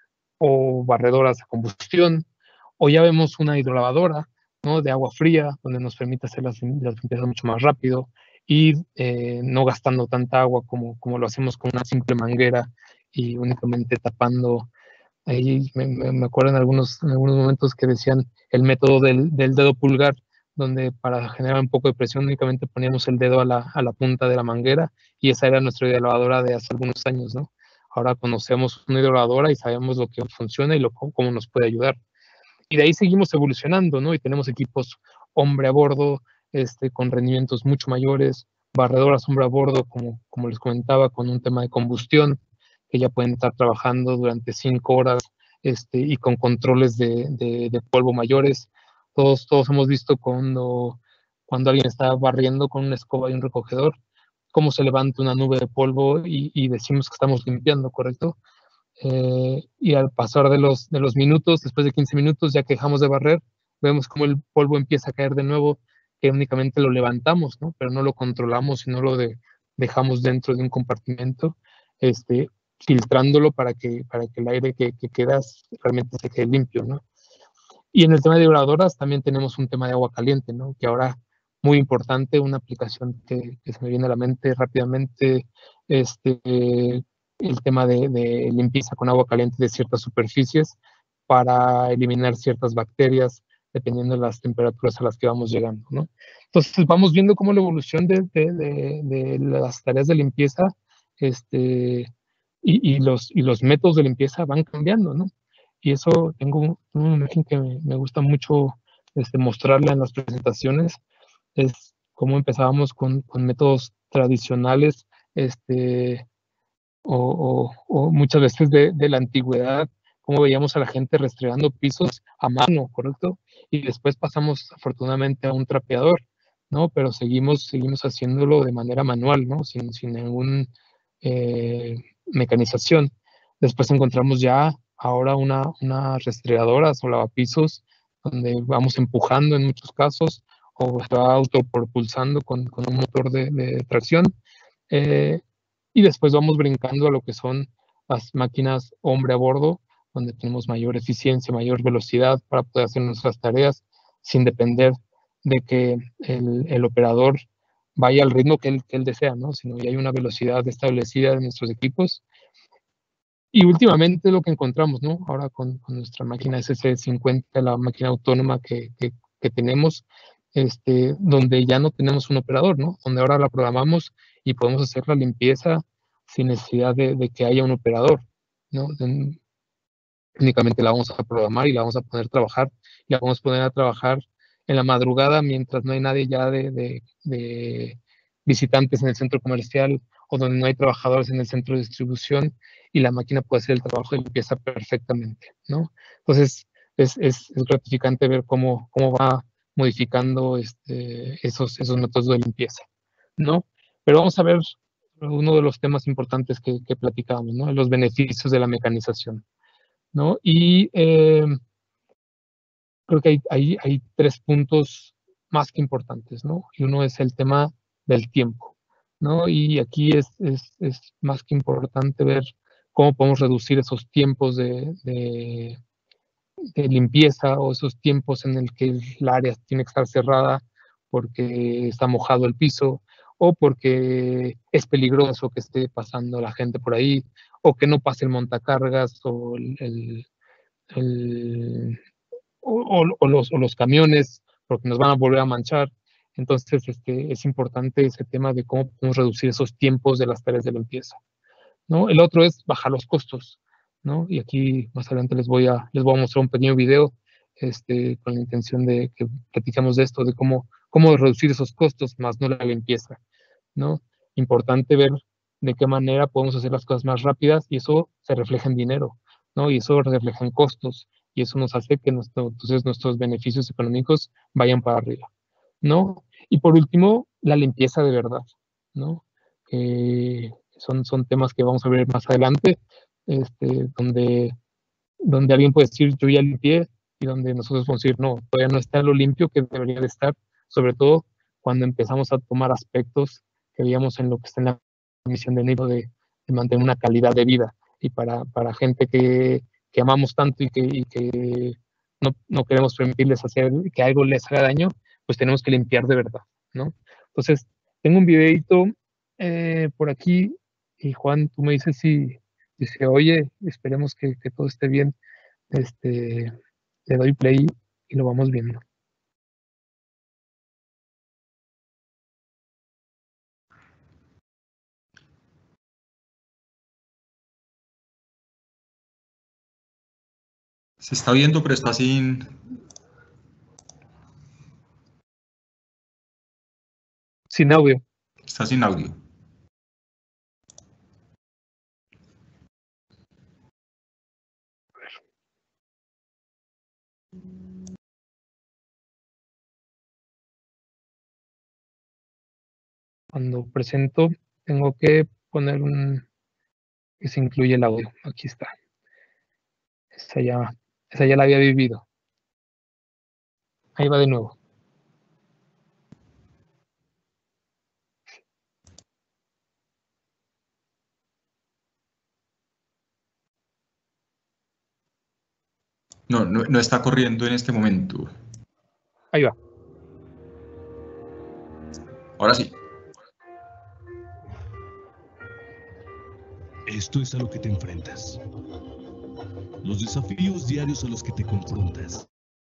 o, barredoras a combustión, o ya vemos una hidrolavadora, ¿no? De agua fría, donde nos permite hacer las, las limpiezas mucho más rápido y eh, no gastando tanta agua como, como lo hacemos con una simple manguera y únicamente tapando. Ahí me, me acuerdo en algunos, en algunos momentos que decían el método del, del dedo pulgar, donde para generar un poco de presión únicamente poníamos el dedo a la, a la punta de la manguera y esa era nuestra hidrolavadora de hace algunos años, ¿no? Ahora conocemos una hidrolavadora y sabemos lo que funciona y lo, cómo nos puede ayudar. Y de ahí seguimos evolucionando, ¿no? Y tenemos equipos hombre a bordo, este, con rendimientos mucho mayores, barredoras hombre a bordo, como, como les comentaba, con un tema de combustión, que ya pueden estar trabajando durante cinco horas este, y con controles de, de, de polvo mayores. Todos, todos hemos visto cuando, cuando alguien está barriendo con una escoba y un recogedor, cómo se levanta una nube de polvo y, y decimos que estamos limpiando, ¿correcto? Eh, y al pasar de los, de los minutos, después de quince minutos, ya que dejamos de barrer, vemos cómo el polvo empieza a caer de nuevo, que únicamente lo levantamos, ¿no? Pero no lo controlamos y no lo de, dejamos dentro de un compartimento, este, filtrándolo para que, para que el aire que, que queda realmente se quede limpio, ¿no? Y en el tema de hidrolavadores también tenemos un tema de agua caliente, ¿no? Que ahora, muy importante, una aplicación que, que se me viene a la mente rápidamente, este, el tema de, de limpieza con agua caliente de ciertas superficies para eliminar ciertas bacterias, dependiendo de las temperaturas a las que vamos llegando, ¿no? Entonces vamos viendo cómo la evolución de, de, de, de las tareas de limpieza este, y, y, los, y los métodos de limpieza van cambiando, ¿no? Y eso tengo una imagen que me, me gusta mucho este, mostrarla en las presentaciones, es cómo empezábamos con, con métodos tradicionales, este, o, o, o muchas veces de, de la antigüedad, cómo veíamos a la gente restregando pisos a mano, ¿correcto? Y después pasamos afortunadamente a un trapeador, ¿no? Pero seguimos, seguimos haciéndolo de manera manual, ¿no? Sin, sin ninguna eh, mecanización. Después encontramos ya ahora una, una restregadora o lavapisos, donde vamos empujando en muchos casos, o se va autopropulsando con, con un motor de, de tracción. Eh, y después vamos brincando a lo que son las máquinas hombre a bordo, donde tenemos mayor eficiencia, mayor velocidad para poder hacer nuestras tareas sin depender de que el, el operador vaya al ritmo que él, que él desea, ¿no? Sino que hay una velocidad establecida en nuestros equipos. Y últimamente lo que encontramos, ¿no? Ahora con, con nuestra máquina S C cincuenta, la máquina autónoma que, que, que tenemos, este, donde ya no tenemos un operador, ¿no? Donde ahora la programamos y podemos hacer la limpieza sin necesidad de, de que haya un operador, ¿no? De, únicamente la vamos a programar y la vamos a poner a trabajar, y la vamos a poner a trabajar en la madrugada mientras no hay nadie ya de, de, de visitantes en el centro comercial, o donde no hay trabajadores en el centro de distribución, y la máquina puede hacer el trabajo de limpieza perfectamente, ¿no? Entonces, es, es, es gratificante ver cómo, cómo va modificando este, esos, esos métodos de limpieza, ¿no? Pero vamos a ver uno de los temas importantes que, que platicábamos, ¿no? Los beneficios de la mecanización, ¿no? Y eh, creo que hay, hay, hay tres puntos más que importantes, ¿no? Y uno es el tema del tiempo, ¿no? Y aquí es, es, es más que importante ver cómo podemos reducir esos tiempos de, de, de limpieza, o esos tiempos en el que el área tiene que estar cerrada porque está mojado el piso, o porque es peligroso que esté pasando la gente por ahí, o que no pase el montacargas o el, el, el o, o, los, o los camiones, porque nos van a volver a manchar. Entonces, este, es importante ese tema de cómo podemos reducir esos tiempos de las tareas de limpieza, ¿no? El otro es bajar los costos, ¿no? Y aquí más adelante les voy a, les voy a mostrar un pequeño video este, con la intención de que platicamos de esto, de cómo, cómo reducir esos costos, más no la limpieza, ¿no? Importante ver de qué manera podemos hacer las cosas más rápidas, y eso se refleja en dinero, ¿no? Y eso refleja en costos, y eso nos hace que nuestro, entonces nuestros beneficios económicos vayan para arriba, ¿no? Y por último, la limpieza de verdad, ¿no? Eh, son, son temas que vamos a ver más adelante, este, donde, donde alguien puede decir, yo ya limpié, y donde nosotros vamos a decir, no, todavía no está lo limpio que debería de estar, sobre todo cuando empezamos a tomar aspectos que veíamos en lo que está en la misión de Nido, de, de mantener una calidad de vida, y para, para gente que, que amamos tanto y que, y que no, no queremos permitirles hacer que algo les haga daño, pues tenemos que limpiar de verdad, ¿no? Entonces, tengo un videito eh, por aquí, y Juan, tú me dices si, si se oye, esperemos que, que todo esté bien. Este, le doy play y lo vamos viendo. Se está viendo, pero está sin... Sin audio. Está sin audio. Cuando presento, tengo que poner un... que se incluye el audio. Aquí está. Esa ya, esa ya la había vivido. Ahí va de nuevo. No, no, no está corriendo en este momento. Ahí va. Ahora sí. Esto es a lo que te enfrentas. los desafíos diarios a los que te confrontas.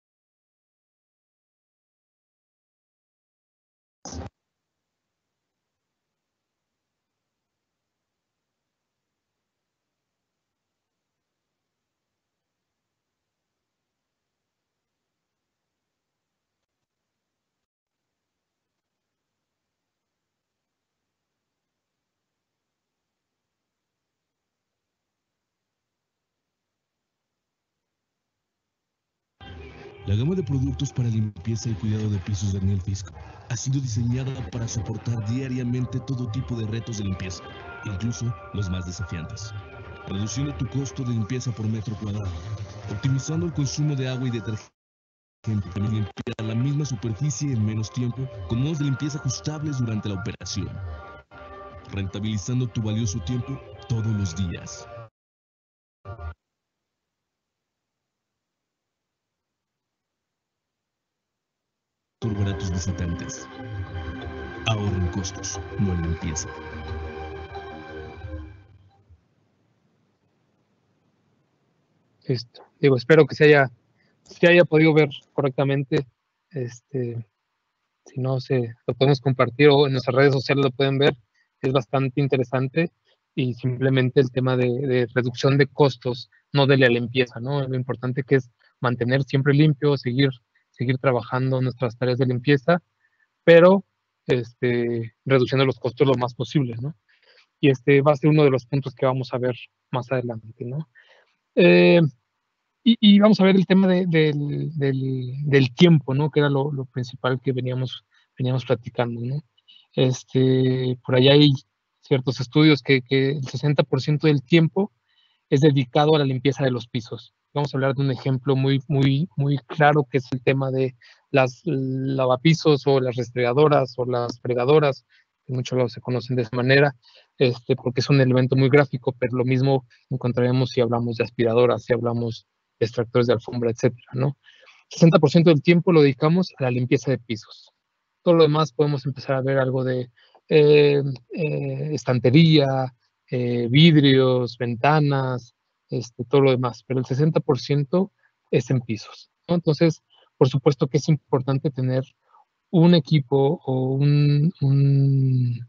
La gama de productos para limpieza y cuidado de pisos de Daniel Fisk ha sido diseñada para soportar diariamente todo tipo de retos de limpieza, incluso los más desafiantes, reduciendo tu costo de limpieza por metro cuadrado, optimizando el consumo de agua y detergente, y limpiar la misma superficie en menos tiempo con modos de limpieza ajustables durante la operación, rentabilizando tu valioso tiempo todos los días. Otorgar a tus visitantes. Ahorren costos, no en limpieza. Listo. Digo, espero que se haya, se haya podido ver correctamente. Este, si no, se lo podemos compartir o en nuestras redes sociales lo pueden ver. Es bastante interesante y simplemente el tema de, de reducción de costos, no de la limpieza, ¿no? Lo importante que es mantener siempre limpio, seguir, seguir trabajando nuestras tareas de limpieza, pero este, reduciendo los costos lo más posible, ¿no? Y este va a ser uno de los puntos que vamos a ver más adelante, ¿no? Eh, y, y vamos a ver el tema de, del, del, del tiempo, ¿no? Que era lo, lo principal que veníamos, veníamos platicando, ¿no? Este, por allá hay ciertos estudios que, que el sesenta por ciento del tiempo es dedicado a la limpieza de los pisos. Vamos a hablar de un ejemplo muy, muy, muy claro, que es el tema de las lavapisos o las restregadoras o las fregadoras, que muchos lados se conocen de esa manera, este, porque es un elemento muy gráfico, pero lo mismo encontraremos si hablamos de aspiradoras, si hablamos de extractores de alfombra, etcétera, ¿no? sesenta por ciento del tiempo lo dedicamos a la limpieza de pisos. Todo lo demás podemos empezar a ver algo de eh, eh, estantería, eh, vidrios, ventanas, este, todo lo demás, pero el sesenta por ciento es en pisos, ¿no? Entonces, por supuesto que es importante tener un equipo o un, un,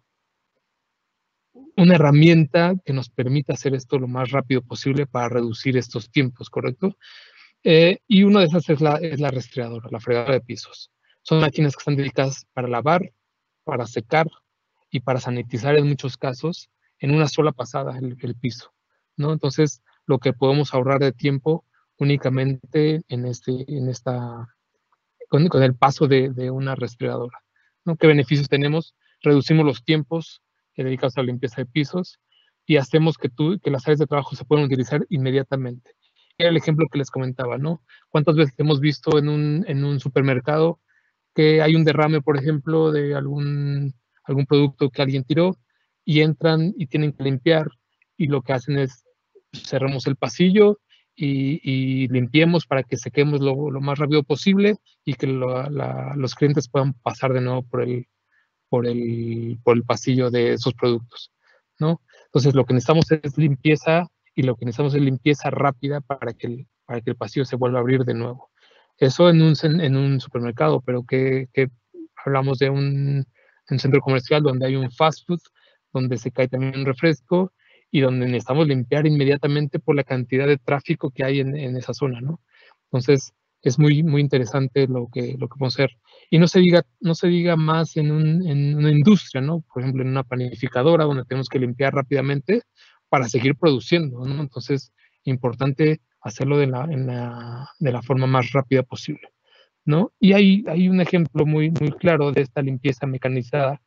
una herramienta que nos permita hacer esto lo más rápido posible para reducir estos tiempos, ¿correcto? Eh, y una de esas es la, es la rastreadora, la fregadora de pisos. Son máquinas que están dedicadas para lavar, para secar y para sanitizar en muchos casos en una sola pasada el, el piso, ¿no? Entonces, lo que podemos ahorrar de tiempo únicamente en, este, en esta, con, con el paso de, de una rastreadora, ¿no? ¿Qué beneficios tenemos? Reducimos los tiempos dedicados a la limpieza de pisos y hacemos que, tú, que las áreas de trabajo se puedan utilizar inmediatamente. Era el ejemplo que les comentaba, ¿no? ¿Cuántas veces hemos visto en un, en un supermercado que hay un derrame, por ejemplo, de algún, algún producto que alguien tiró y entran y tienen que limpiar y lo que hacen es cerramos el pasillo y, y limpiemos para que sequemos lo, lo más rápido posible y que lo, la, los clientes puedan pasar de nuevo por el, por el, por el pasillo de esos productos, ¿no? Entonces lo que necesitamos es limpieza y lo que necesitamos es limpieza rápida para que el, para que el pasillo se vuelva a abrir de nuevo. Eso en un, en un supermercado, pero que, que hablamos de un, un centro comercial donde hay un fast food, donde se cae también un refresco y donde necesitamos limpiar inmediatamente por la cantidad de tráfico que hay en, en esa zona, ¿no? Entonces, es muy, muy interesante lo que, lo que podemos hacer. Y no se diga, no se diga más en, un, en una industria, ¿no? Por ejemplo, en una panificadora donde tenemos que limpiar rápidamente para seguir produciendo, ¿no? Entonces, importante hacerlo de la, en la, de la forma más rápida posible, ¿no? Y hay, hay un ejemplo muy, muy claro de esta limpieza mecanizada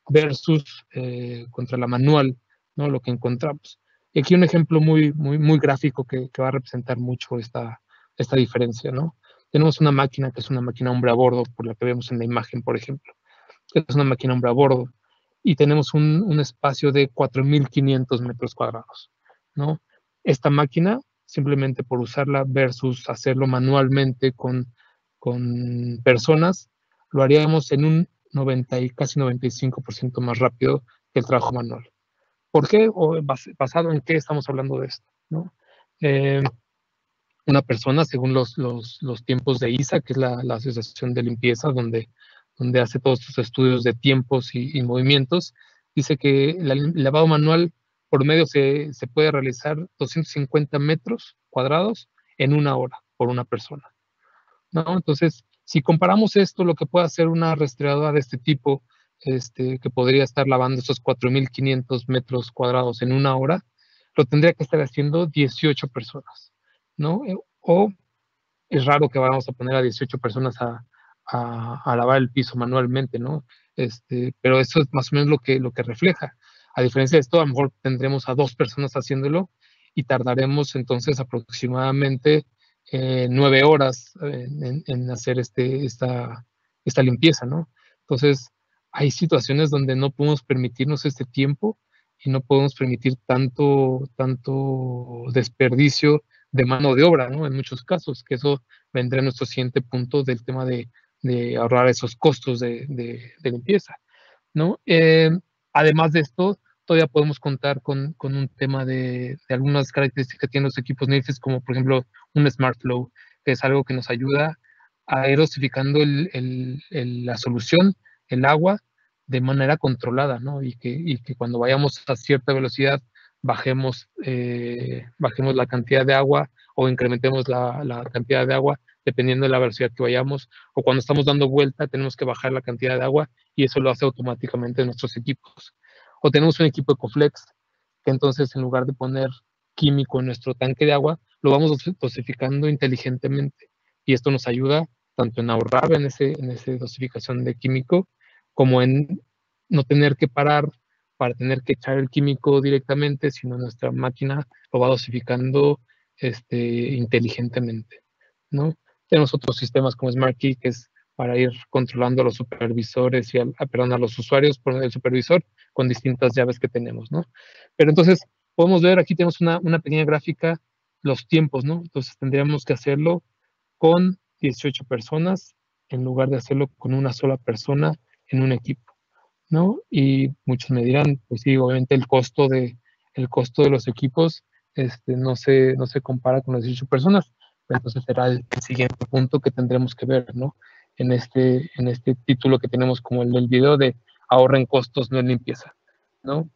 versus eh, contra la manual, ¿no? Lo que encontramos. Y aquí un ejemplo muy, muy, muy gráfico que, que va a representar mucho esta, esta diferencia, ¿no? Tenemos una máquina que es una máquina hombre a bordo, por la que vemos en la imagen, por ejemplo. Que es una máquina hombre a bordo. Y tenemos un, un espacio de cuatro mil quinientos metros cuadrados, ¿no? Esta máquina, simplemente por usarla versus hacerlo manualmente con, con personas, lo haríamos en un noventa y casi noventa y cinco por ciento más rápido que el trabajo manual. ¿Por qué? ¿O basado en qué estamos hablando de esto? ¿No? Eh, una persona según los, los, los tiempos de I S A, que es la, la Asociación de Limpieza, donde, donde hace todos estos estudios de tiempos y, y movimientos. Dice que el lavado manual por medio se, se puede realizar doscientos cincuenta metros cuadrados en una hora por una persona, ¿no? Entonces, si comparamos esto, lo que puede hacer una rastreadora de este tipo, este, que podría estar lavando esos cuatro mil quinientos metros cuadrados en una hora, lo tendría que estar haciendo dieciocho personas, ¿no? O es raro que vayamos a poner a dieciocho personas a, a, a lavar el piso manualmente, ¿no? Este, pero eso es más o menos lo que, lo que refleja. A diferencia de esto, a lo mejor tendremos a dos personas haciéndolo y tardaremos entonces aproximadamente eh, nueve horas en, en hacer este, esta, esta limpieza, ¿no? Entonces, hay situaciones donde no podemos permitirnos este tiempo y no podemos permitir tanto, tanto desperdicio de mano de obra, ¿no? En muchos casos, que eso vendrá a nuestro siguiente punto del tema de, de ahorrar esos costos de, de, de limpieza, ¿no? Eh, además de esto, todavía podemos contar con, con un tema de, de algunas características que tienen los equipos Nilfisk, como por ejemplo un Smart Flow, que es algo que nos ayuda a ir dosificando el, el, el, la solución, el agua, de manera controlada, ¿no? Y que, y que cuando vayamos a cierta velocidad bajemos, eh, bajemos la cantidad de agua o incrementemos la, la cantidad de agua dependiendo de la velocidad que vayamos, o cuando estamos dando vuelta tenemos que bajar la cantidad de agua y eso lo hace automáticamente nuestros equipos. O tenemos un equipo Ecoflex, que entonces en lugar de poner químico en nuestro tanque de agua, lo vamos dosificando inteligentemente y esto nos ayuda tanto en ahorrar en ese, en esa dosificación de químico como en no tener que parar para tener que echar el químico directamente, sino nuestra máquina lo va dosificando este, inteligentemente, ¿no? Tenemos otros sistemas como SmartKey, que es para ir controlando a los supervisores y a, perdón, a los usuarios por el supervisor con distintas llaves que tenemos, ¿no? Pero entonces, podemos ver, aquí tenemos una, una pequeña gráfica, los tiempos, ¿no? Entonces, tendríamos que hacerlo con dieciocho personas en lugar de hacerlo con una sola persona en un equipo, ¿no? Y muchos me dirán, pues sí, obviamente el costo de, el costo de los equipos este, no, se, no se compara con las dieciocho personas, pero entonces será el, el siguiente punto que tendremos que ver, ¿no? En este, en este título que tenemos como el del video de ahorren costos, no en limpieza, ¿no?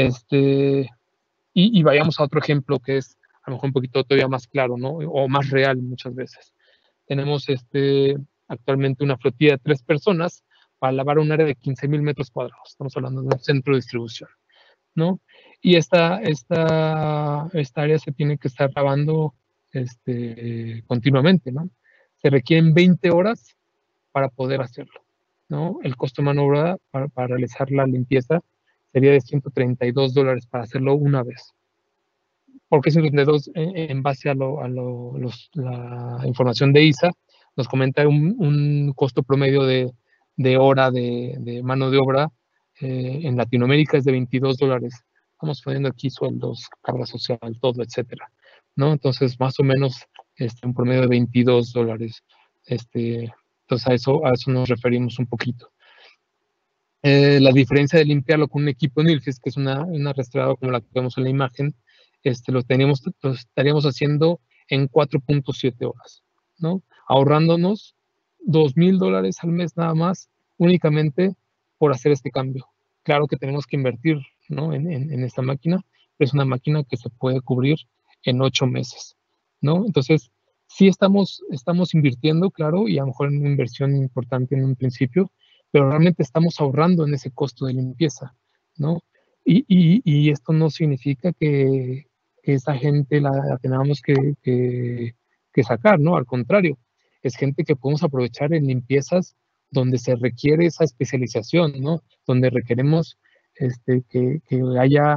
Este, y, y vayamos a otro ejemplo que es a lo mejor un poquito todavía más claro, ¿no? O más real muchas veces. Tenemos este, actualmente una flotilla de tres personas para lavar un área de quince mil metros cuadrados. Estamos hablando de un centro de distribución, ¿no? Y esta, esta, esta área se tiene que estar lavando este, continuamente, ¿no? Se requieren veinte horas para poder hacerlo, ¿no? El costo de mano de obra para, para realizar la limpieza sería de ciento treinta y dos dólares para hacerlo una vez. ¿Por qué ciento treinta y dos? En, en base a, lo, a lo, los, la información de I S A, nos comenta un, un costo promedio de, de hora de, de mano de obra eh, en Latinoamérica es de veintidós dólares. Estamos poniendo aquí sueldos, carga social, todo, etcétera, ¿no? Entonces, más o menos este, un promedio de veintidós dólares. Este, entonces, a eso, a eso nos referimos un poquito. Eh, la diferencia de limpiarlo con un equipo Nilfisk, que es una, una rastreadora como la que vemos en la imagen, este, lo, tenemos, lo estaríamos haciendo en cuatro punto siete horas, ¿no? Ahorrándonos dos mil dólares al mes nada más, únicamente por hacer este cambio. Claro que tenemos que invertir, ¿no? en, en, en esta máquina, pero es una máquina que se puede cubrir en ocho meses, ¿no? Entonces, sí estamos, estamos invirtiendo, claro, y a lo mejor en una inversión importante en un principio, pero realmente estamos ahorrando en ese costo de limpieza, ¿no? Y, y, y esto no significa que, que esa gente la, la tengamos que, que, que sacar, ¿no? Al contrario, es gente que podemos aprovechar en limpiezas donde se requiere esa especialización, ¿no? Donde requeremos este, que, que haya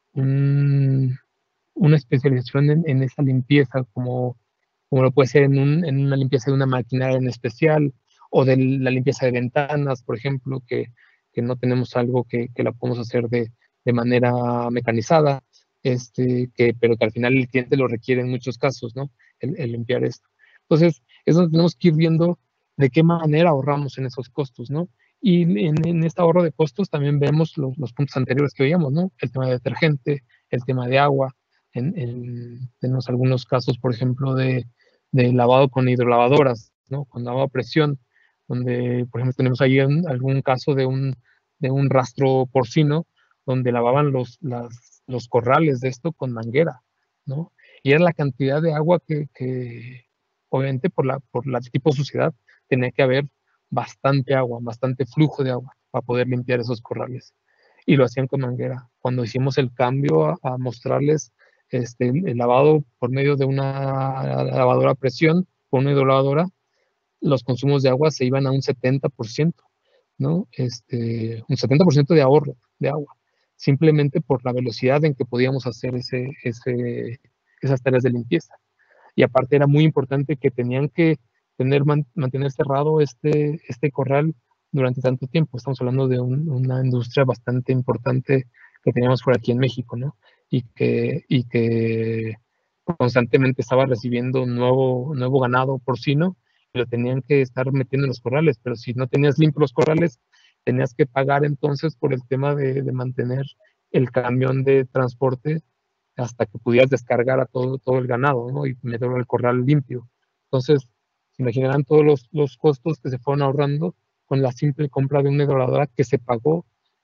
un, una especialización en, en esa limpieza, como, como lo puede ser en, un, en una limpieza de una maquinaria en especial, o de la limpieza de ventanas, por ejemplo, que, que no tenemos algo que, que la podemos hacer de, de manera mecanizada, este, que, pero que al final el cliente lo requiere en muchos casos, ¿no? El, el limpiar esto. Entonces, es donde tenemos que ir viendo de qué manera ahorramos en esos costos, ¿no? Y en, en este ahorro de costos también vemos los, los puntos anteriores que veíamos, ¿no? El tema de detergente, el tema de agua, en, en, tenemos algunos casos, por ejemplo, de de lavado con hidrolavadoras, ¿no? Con lavado a presión, donde, por ejemplo, tenemos ahí un, algún caso de un, de un rastro porcino, donde lavaban los, las, los corrales de esto con manguera, ¿no? Y era la cantidad de agua que, que obviamente, por la, por la tipo de suciedad, tenía que haber bastante agua, bastante flujo de agua para poder limpiar esos corrales. Y lo hacían con manguera. Cuando hicimos el cambio a, a mostrarles este, el lavado por medio de una lavadora a presión, con una hidrolavadora, los consumos de agua se iban a un setenta por ciento, ¿no? Este, un setenta por ciento de ahorro de agua, simplemente por la velocidad en que podíamos hacer ese, ese, esas tareas de limpieza. Y aparte era muy importante que tenían que tener, man, mantener cerrado este, este corral durante tanto tiempo. Estamos hablando de un, una industria bastante importante que teníamos por aquí en México, ¿no? Y que, y que constantemente estaba recibiendo nuevo, nuevo ganado porcino y lo tenían que estar metiendo en los corrales, pero si no tenías limpios los corrales, tenías que pagar entonces por el tema de, de mantener el camión de transporte hasta que pudieras descargar a todo, todo el ganado, ¿no? Y meterlo al corral limpio. Entonces, se imaginarán todos los, los costos que se fueron ahorrando con la simple compra de una hidrolavadora que se pagó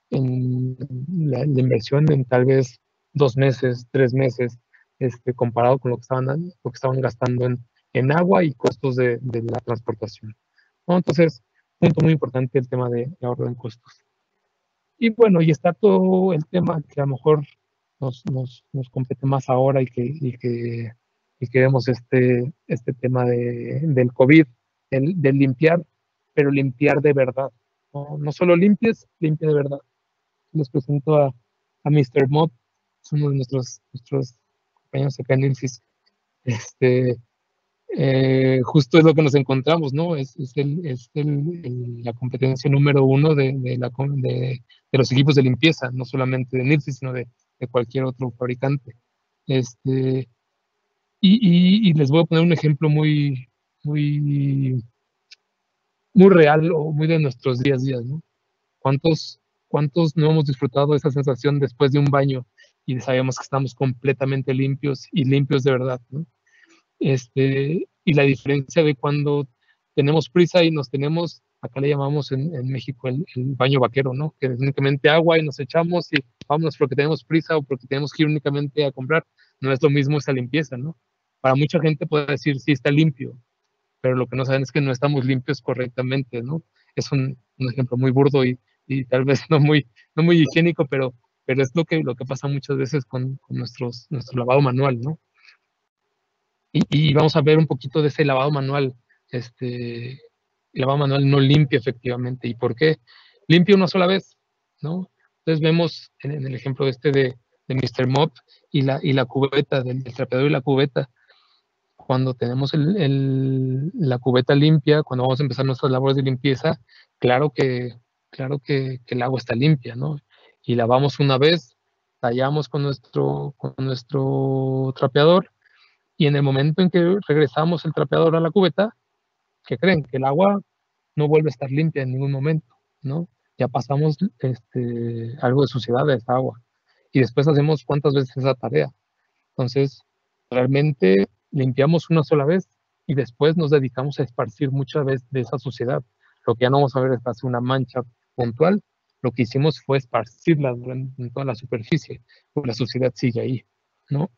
en la, la inversión en tal vez dos meses, tres meses, este, comparado con lo que estaban, lo que estaban gastando en, en agua y costos de, de la transportación, ¿no? Entonces, punto muy importante el tema de, de ahorro en costos. Y bueno, y está todo el tema que a lo mejor nos, nos, nos compete más ahora y que, y que, y que vemos este, este tema de, del COVID, del, del limpiar, pero limpiar de verdad. No, no solo limpies, limpia de verdad. Les presento a, a mister Mott, es uno de nuestros, nuestros compañeros acá en INFIS. Este, eh, justo es lo que nos encontramos, ¿no? Es, es, el, es el, el, la competencia número uno de, de, la, de, de los equipos de limpieza, no solamente de Nilsi, sino de, de cualquier otro fabricante. Este, y, y, y les voy a poner un ejemplo muy, muy, muy real o muy de nuestros días a días, ¿no? ¿Cuántos, ¿Cuántos no hemos disfrutado esa sensación después de un baño y sabemos que estamos completamente limpios y limpios de verdad, ¿no? Este, y la diferencia de cuando tenemos prisa y nos tenemos, acá le llamamos en, en México el, el baño vaquero, ¿no? Que es únicamente agua y nos echamos y vámonos porque tenemos prisa o porque tenemos que ir únicamente a comprar. No es lo mismo esa limpieza, ¿no? Para mucha gente puede decir, sí, está limpio, pero lo que no saben es que no estamos limpios correctamente, ¿no? Es un, un ejemplo muy burdo y, y tal vez no muy, no muy higiénico, pero, pero es lo que, lo que pasa muchas veces con, con nuestros, nuestro lavado manual, ¿no? Y, y vamos a ver un poquito de ese lavado manual. Este, el lavado manual no limpia efectivamente. ¿Y por qué? Limpia una sola vez, ¿no? Entonces vemos en, en el ejemplo de este de, de mister Mott y la, y la cubeta, del, del trapeador y la cubeta. Cuando tenemos el, el, la cubeta limpia, cuando vamos a empezar nuestras labores de limpieza, claro que, claro que, que el agua está limpia, ¿no? Y lavamos una vez, tallamos con nuestro, con nuestro trapeador, y en el momento en que regresamos el trapeador a la cubeta, ¿qué creen? Que el agua no vuelve a estar limpia en ningún momento, ¿no? Ya pasamos este, algo de suciedad de esa agua. Y después hacemos cuántas veces esa tarea. Entonces, realmente limpiamos una sola vez y después nos dedicamos a esparcir muchas veces de esa suciedad. Lo que ya no vamos a ver es hacer una mancha puntual. Lo que hicimos fue esparcirla en, en toda la superficie, porque la suciedad sigue ahí, ¿no?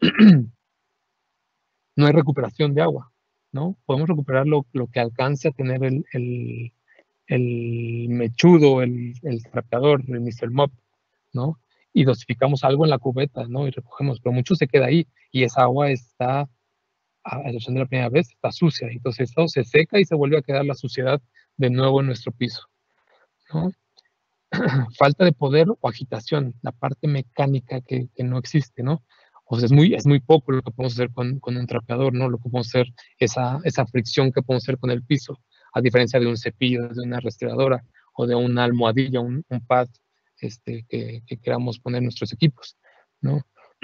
No hay recuperación de agua, ¿no? Podemos recuperar lo, lo que alcance a tener el, el, el mechudo, el, el trapeador, el mister Mop, ¿no? Y dosificamos algo en la cubeta, ¿no? Y recogemos, pero mucho se queda ahí y esa agua está, a excepción de la primera vez, está sucia. Entonces eso se seca y se vuelve a quedar la suciedad de nuevo en nuestro piso, ¿no? Falta de poder o agitación, la parte mecánica que, que no existe, ¿no? O sea, es muy, es muy poco lo que podemos hacer con, con un trapeador, ¿no? Lo que podemos hacer, esa, esa fricción que podemos hacer con el piso, a diferencia de un cepillo, de una rastreadora o de una almohadilla, un, un pad este, que, que queramos poner en nuestros equipos, ¿no?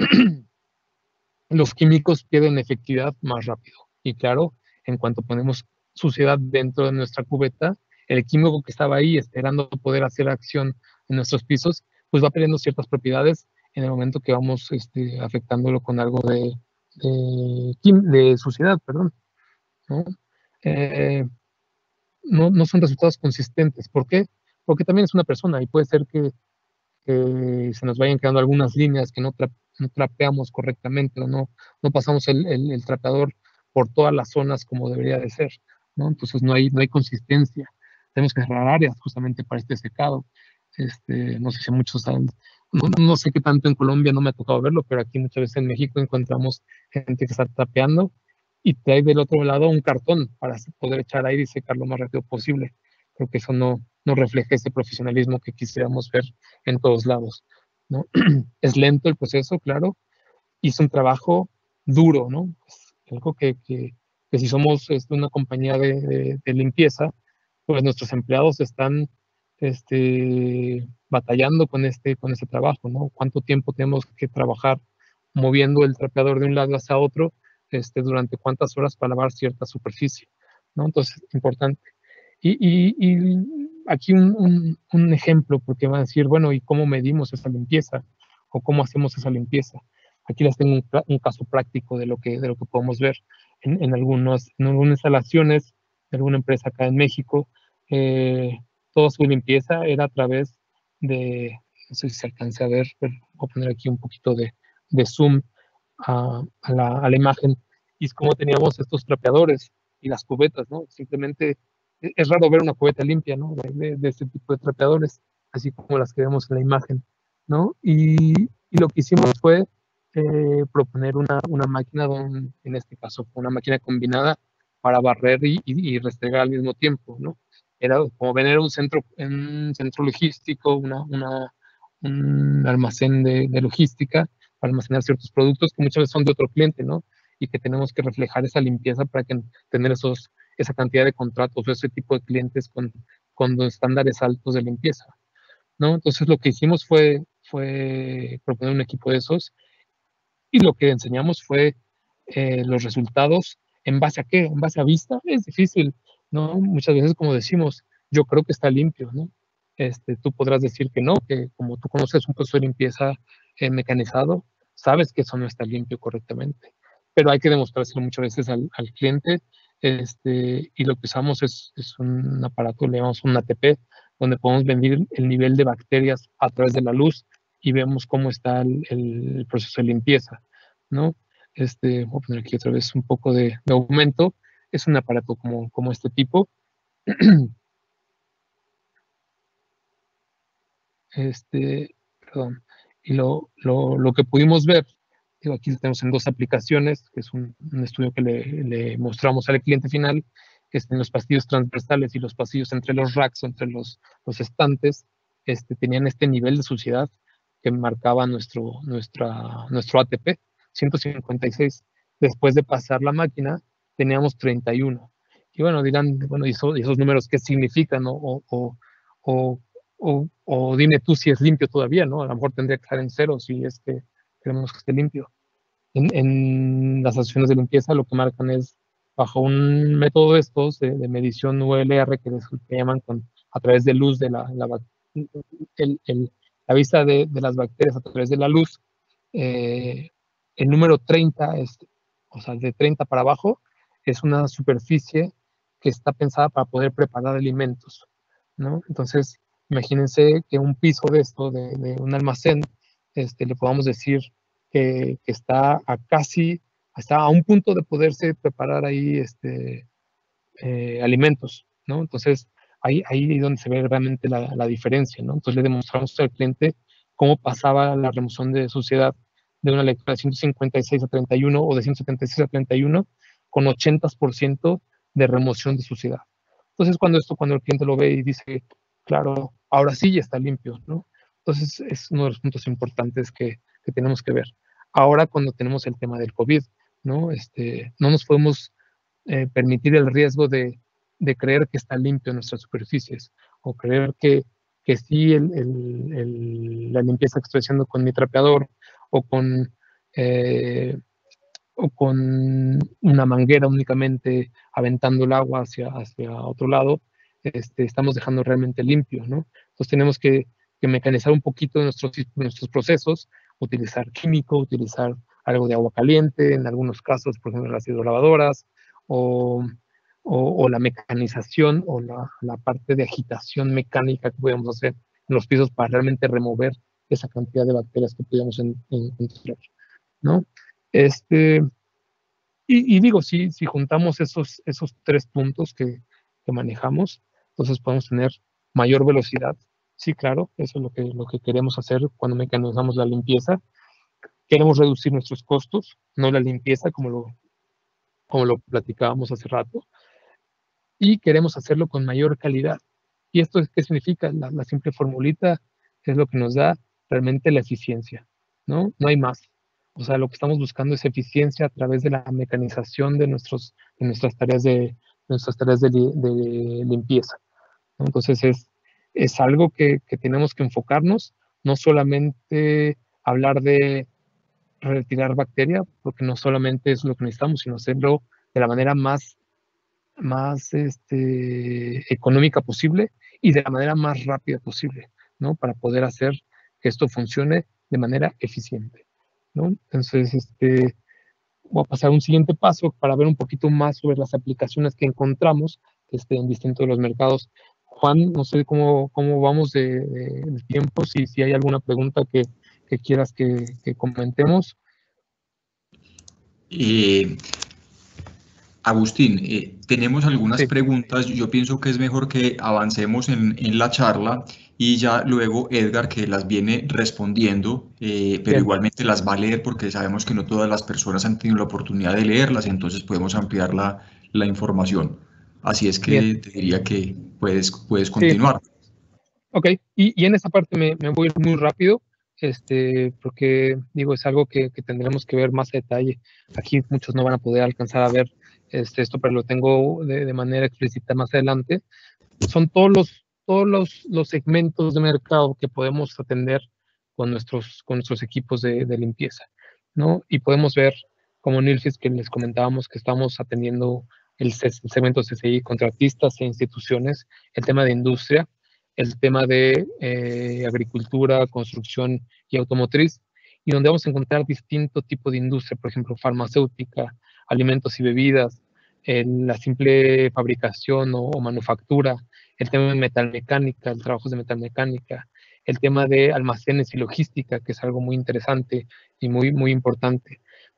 Los químicos pierden efectividad más rápido. Y claro, en cuanto ponemos suciedad dentro de nuestra cubeta, el químico que estaba ahí esperando poder hacer acción en nuestros pisos, pues va perdiendo ciertas propiedades en el momento que vamos este, afectándolo con algo de, de, de suciedad, perdón. ¿no? Eh, no, no son resultados consistentes. ¿Por qué? Porque también es una persona y puede ser que, que se nos vayan quedando algunas líneas que no, tra no trapeamos correctamente o no, no pasamos el, el, el trapeador por todas las zonas como debería de ser, ¿no? Entonces no hay, no hay consistencia. Tenemos que cerrar áreas justamente para este secado. Este, no sé si muchos saben, no, no sé qué tanto en Colombia, no me ha tocado verlo, pero aquí muchas veces en México encontramos gente que está trapeando y trae del otro lado un cartón para poder echar aire y secar lo más rápido posible. Creo que eso no, no refleja ese profesionalismo que quisiéramos ver en todos lados, ¿no? Es lento el proceso, claro, y es un trabajo duro, ¿no? Es algo que, que, que si somos este, una compañía de, de, de limpieza, pues nuestros empleados están este, batallando con este, con este trabajo, ¿no? ¿Cuánto tiempo tenemos que trabajar moviendo el trapeador de un lado hacia otro este, durante cuántas horas para lavar cierta superficie, ¿no? Entonces, importante. Y, y, y aquí un, un, un ejemplo, porque van a decir, bueno, ¿y cómo medimos esa limpieza? ¿O cómo hacemos esa limpieza? Aquí les tengo un, un caso práctico de lo que, de lo que podemos ver en, en, algunos, en algunas instalaciones de alguna empresa acá en México. Eh, toda su limpieza era a través de, no sé si se alcance a ver, pero voy a poner aquí un poquito de, de zoom a, a, la, a la imagen, y es como teníamos estos trapeadores y las cubetas, ¿no? Simplemente es raro ver una cubeta limpia, ¿no? De, de, de este tipo de trapeadores, así como las que vemos en la imagen, ¿no? Y, y lo que hicimos fue eh, proponer una, una máquina, don, en este caso, una máquina combinada para barrer y, y, y restregar al mismo tiempo, ¿no? Era, como ven, era un centro, un centro logístico, una, una, un almacén de, de logística para almacenar ciertos productos que muchas veces son de otro cliente, ¿no? Y que tenemos que reflejar esa limpieza para que, tener esos, esa cantidad de contratos o ese tipo de clientes con, con los estándares altos de limpieza, ¿no? Entonces lo que hicimos fue, fue proponer un equipo de esos y lo que enseñamos fue eh, los resultados. ¿En base a qué? ¿En base a vista? Es difícil, ¿no? Muchas veces, como decimos, yo creo que está limpio, ¿no? Este, tú podrás decir que no, que como tú conoces un proceso de limpieza eh, mecanizado, sabes que eso no está limpio correctamente, pero hay que demostrárselo muchas veces al, al cliente, este, y lo que usamos es, es un aparato, le llamamos un A T P, donde podemos medir el nivel de bacterias a través de la luz y vemos cómo está el, el proceso de limpieza, ¿no? Este, voy a poner aquí otra vez un poco de, de aumento. Es un aparato como, como este tipo. Este, perdón. Y lo, lo, lo que pudimos ver, digo, aquí lo tenemos en dos aplicaciones, que es un, un estudio que le, le mostramos al cliente final, este, en los pasillos transversales y los pasillos entre los racks, entre los, los estantes, este, tenían este nivel de suciedad que marcaba nuestro, nuestra, nuestro A T P, ciento cincuenta y seis. Después de pasar la máquina, teníamos treinta y uno. Y bueno, dirán, bueno, ¿y, eso, y esos números qué significan? O, o, o, o, o dime tú si es limpio todavía, ¿no? A lo mejor tendría que estar en cero si es que queremos que esté limpio. En, en las estaciones de limpieza lo que marcan es bajo un método de estos de, de medición U L R, que es lo que llaman con, a través de luz de la, la, el, el, la vista de, de, las bacterias a través de la luz. Eh, el número treinta, es, o sea, de treinta para abajo, es una superficie que está pensada para poder preparar alimentos, ¿no? Entonces, imagínense que un piso de esto, de, de un almacén, este, le podamos decir que, que está a casi, está a un punto de poderse preparar ahí este, eh, alimentos, ¿no? Entonces, ahí, ahí es donde se ve realmente la, la diferencia, ¿no? Entonces, le demostramos al cliente cómo pasaba la remoción de suciedad de una lectura de ciento cincuenta y seis a treinta y uno o de ciento setenta y seis a treinta y uno con ochenta por ciento de remoción de suciedad. Entonces, cuando esto, cuando el cliente lo ve y dice, claro, ahora sí ya está limpio, ¿no? Entonces, es uno de los puntos importantes que, que tenemos que ver. Ahora, cuando tenemos el tema del COVID, ¿no? Este, no nos podemos eh, permitir el riesgo de, de creer que está limpio en nuestras superficies o creer que, que sí el, el, el, la limpieza que estoy haciendo con mi trapeador o con, eh, o con una manguera únicamente aventando el agua hacia, hacia otro lado, este, estamos dejando realmente limpio, ¿no? Entonces tenemos que, que mecanizar un poquito nuestros, nuestros procesos, utilizar químico, utilizar algo de agua caliente, en algunos casos, por ejemplo, las hidrolavadoras, o, o, o la mecanización o la, la parte de agitación mecánica que podemos hacer en los pisos para realmente remover esa cantidad de bacterias que podíamos encontrar, ¿no? Este, y, y digo, si, si juntamos esos, esos tres puntos que, que manejamos, entonces podemos tener mayor velocidad. Sí, claro, eso es lo que, lo que queremos hacer cuando mecanizamos la limpieza. Queremos reducir nuestros costos, no la limpieza como lo, como lo platicábamos hace rato, y queremos hacerlo con mayor calidad. ¿Y esto qué significa? La, la simple formulita es lo que nos da realmente la eficiencia, ¿no? No hay más. O sea, lo que estamos buscando es eficiencia a través de la mecanización de, nuestros, de nuestras tareas de, nuestras tareas de, de limpieza, ¿no? Entonces es, es algo que, que tenemos que enfocarnos, no solamente hablar de retirar bacteria, porque no solamente es lo que necesitamos, sino hacerlo de la manera más, más este, económica posible y de la manera más rápida posible, ¿no? Para poder hacer que esto funcione de manera eficiente, ¿no? Entonces, este, voy a pasar a un siguiente paso para ver un poquito más sobre las aplicaciones que encontramos este, en distintos de los mercados. Juan, no sé cómo, cómo vamos de, de, de tiempo, si, si hay alguna pregunta que, que quieras que, que comentemos. Eh, Agustín, eh, tenemos algunas Sí. preguntas. Yo pienso que es mejor que avancemos en, en la charla y ya luego Edgar, que las viene respondiendo, eh, pero Bien. igualmente las va a leer porque sabemos que no todas las personas han tenido la oportunidad de leerlas, entonces podemos ampliar la, la información. Así es que Bien. te diría que puedes, puedes Sí. continuar. Ok, y, y en esa parte me, me voy a ir muy rápido, este, porque digo, es algo que, que tendremos que ver más a detalle. Aquí muchos no van a poder alcanzar a ver este, esto, pero lo tengo de, de manera explícita más adelante. Son todos los, todos los, los segmentos de mercado que podemos atender con nuestros, con nuestros equipos de, de limpieza, ¿no? Y podemos ver, como Nilfis, que les comentábamos que estamos atendiendo el, el segmento C C I, contratistas e instituciones, el tema de industria, el tema de eh, agricultura, construcción y automotriz, y donde vamos a encontrar distinto tipo de industria, por ejemplo, farmacéutica, alimentos y bebidas, en la simple fabricación o, o manufactura, el tema de metalmecánica, el trabajo de metalmecánica, el tema de almacenes y logística, que es algo muy interesante y muy, muy importante.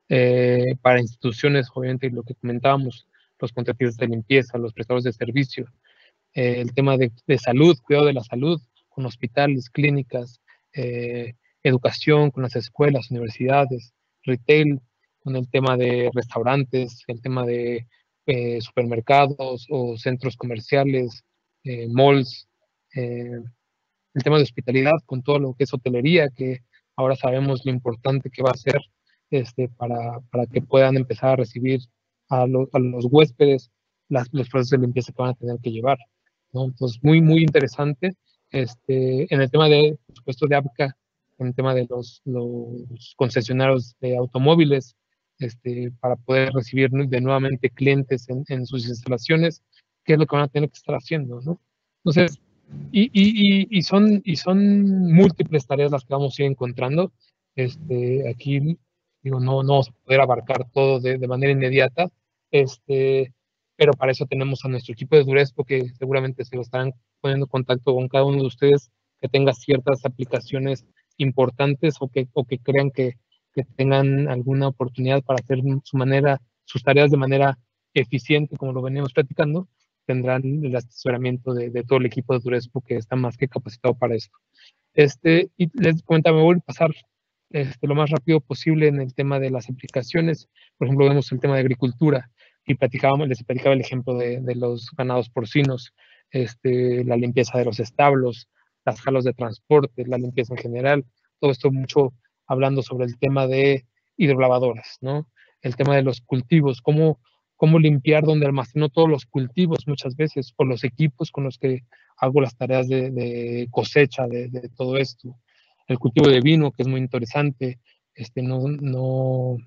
Eh, para instituciones, obviamente, lo que comentábamos, los contratistas de limpieza, los prestadores de servicio, eh, el tema de, de salud, cuidado de la salud, con hospitales, clínicas, eh, educación con las escuelas, universidades, retail, con el tema de restaurantes, el tema de eh, supermercados o centros comerciales, eh, malls, eh, el tema de hospitalidad con todo lo que es hotelería, que ahora sabemos lo importante que va a ser este, para, para que puedan empezar a recibir a, lo, a los huéspedes las, los procesos de limpieza que van a tener que llevar, ¿no? Entonces, muy, muy interesante. Este, en el tema de, por supuesto, de APCA, en el tema de los, los concesionarios de automóviles, este, para poder recibir de nuevamente clientes en, en sus instalaciones, qué es lo que van a tener que estar haciendo, ¿no? Entonces, y, y, y, son, y son múltiples tareas las que vamos a ir encontrando. Este, aquí, digo, no, no vamos a poder abarcar todo de, de manera inmediata, este, pero para eso tenemos a nuestro equipo de Durespo, que seguramente se lo estarán poniendo en contacto con cada uno de ustedes que tenga ciertas aplicaciones importantes o que, o que crean que, que tengan alguna oportunidad para hacer su manera, sus tareas de manera eficiente, como lo veníamos platicando, tendrán el asesoramiento de, de todo el equipo de Durespo que está más que capacitado para esto. Este, y les comentaba, me voy a pasar este, lo más rápido posible en el tema de las aplicaciones. Por ejemplo, vemos el tema de agricultura y platicábamos, les platicaba el ejemplo de, de los ganados porcinos, este, la limpieza de los establos, las jalas de transporte, la limpieza en general, todo esto mucho hablando sobre el tema de hidrolavadoras, ¿no? El tema de los cultivos, cómo cómo limpiar donde almaceno todos los cultivos muchas veces, o los equipos con los que hago las tareas de, de cosecha de, de, todo esto. El cultivo de vino, que es muy interesante, este, no, no,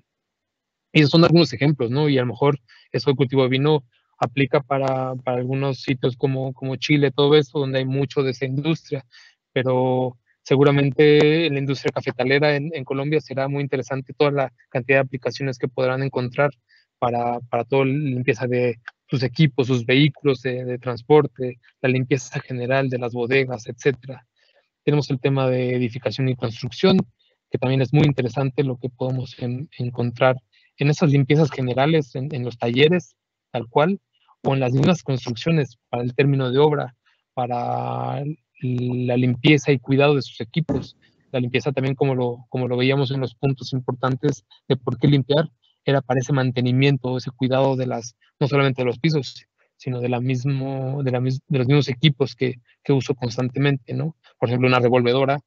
esos son algunos ejemplos, ¿no? Y a lo mejor eso del cultivo de vino aplica para, para algunos sitios como, como Chile, todo eso, donde hay mucho de esa industria, pero seguramente en la industria cafetalera en, en Colombia será muy interesante toda la cantidad de aplicaciones que podrán encontrar para, para toda la limpieza de sus equipos, sus vehículos de, de transporte, la limpieza general de las bodegas, etcétera. Tenemos el tema de edificación y construcción, que también es muy interesante lo que podemos en, encontrar en esas limpiezas generales, en, en los talleres, tal cual, o en las mismas construcciones para el término de obra, para la limpieza y cuidado de sus equipos. La limpieza también, como lo, como lo veíamos en los puntos importantes de por qué limpiar, era para ese mantenimiento, ese cuidado de las, no solamente de los pisos, sino de, la mismo, de, la, de los mismos equipos que, que uso constantemente, ¿no? Por ejemplo, una revolvedora,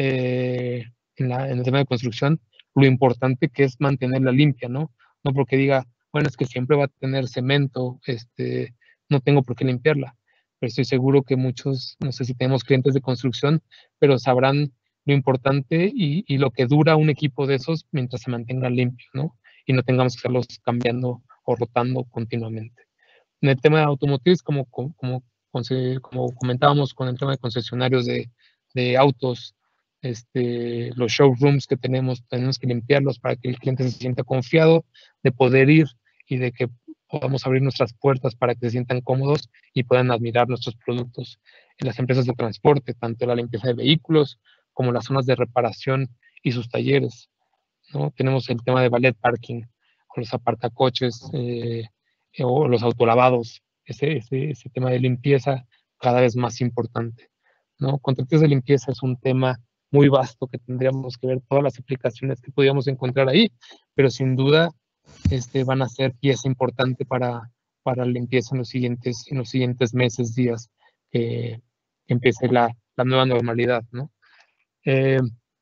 eh, en, la, en el tema de construcción, lo importante que es mantenerla limpia, ¿no? No porque diga, bueno, es que siempre va a tener cemento, este, no tengo por qué limpiarla. Pero estoy seguro que muchos, no sé si tenemos clientes de construcción, pero sabrán lo importante y, y lo que dura un equipo de esos mientras se mantenga limpio, ¿no? Y no tengamos que estarlos cambiando o rotando continuamente. En el tema de automotriz, como, como, como, como comentábamos con el tema de concesionarios de, de autos, este, los showrooms que tenemos, tenemos que limpiarlos para que el cliente se sienta confiado de poder ir y de que podamos abrir nuestras puertas para que se sientan cómodos y puedan admirar nuestros productos. En las empresas de transporte, tanto la limpieza de vehículos como las zonas de reparación y sus talleres, ¿no? Tenemos el tema de valet parking, o los apartacoches, eh, o los autolavados, ese, ese, ese tema de limpieza cada vez más importante, ¿no? Contratos de limpieza es un tema muy vasto que tendríamos que ver todas las aplicaciones que podríamos encontrar ahí, pero sin duda este, van a ser pieza importante para, para la limpieza en los siguientes, en los siguientes meses, días, que, que empiece la, la nueva normalidad, ¿no? Eh,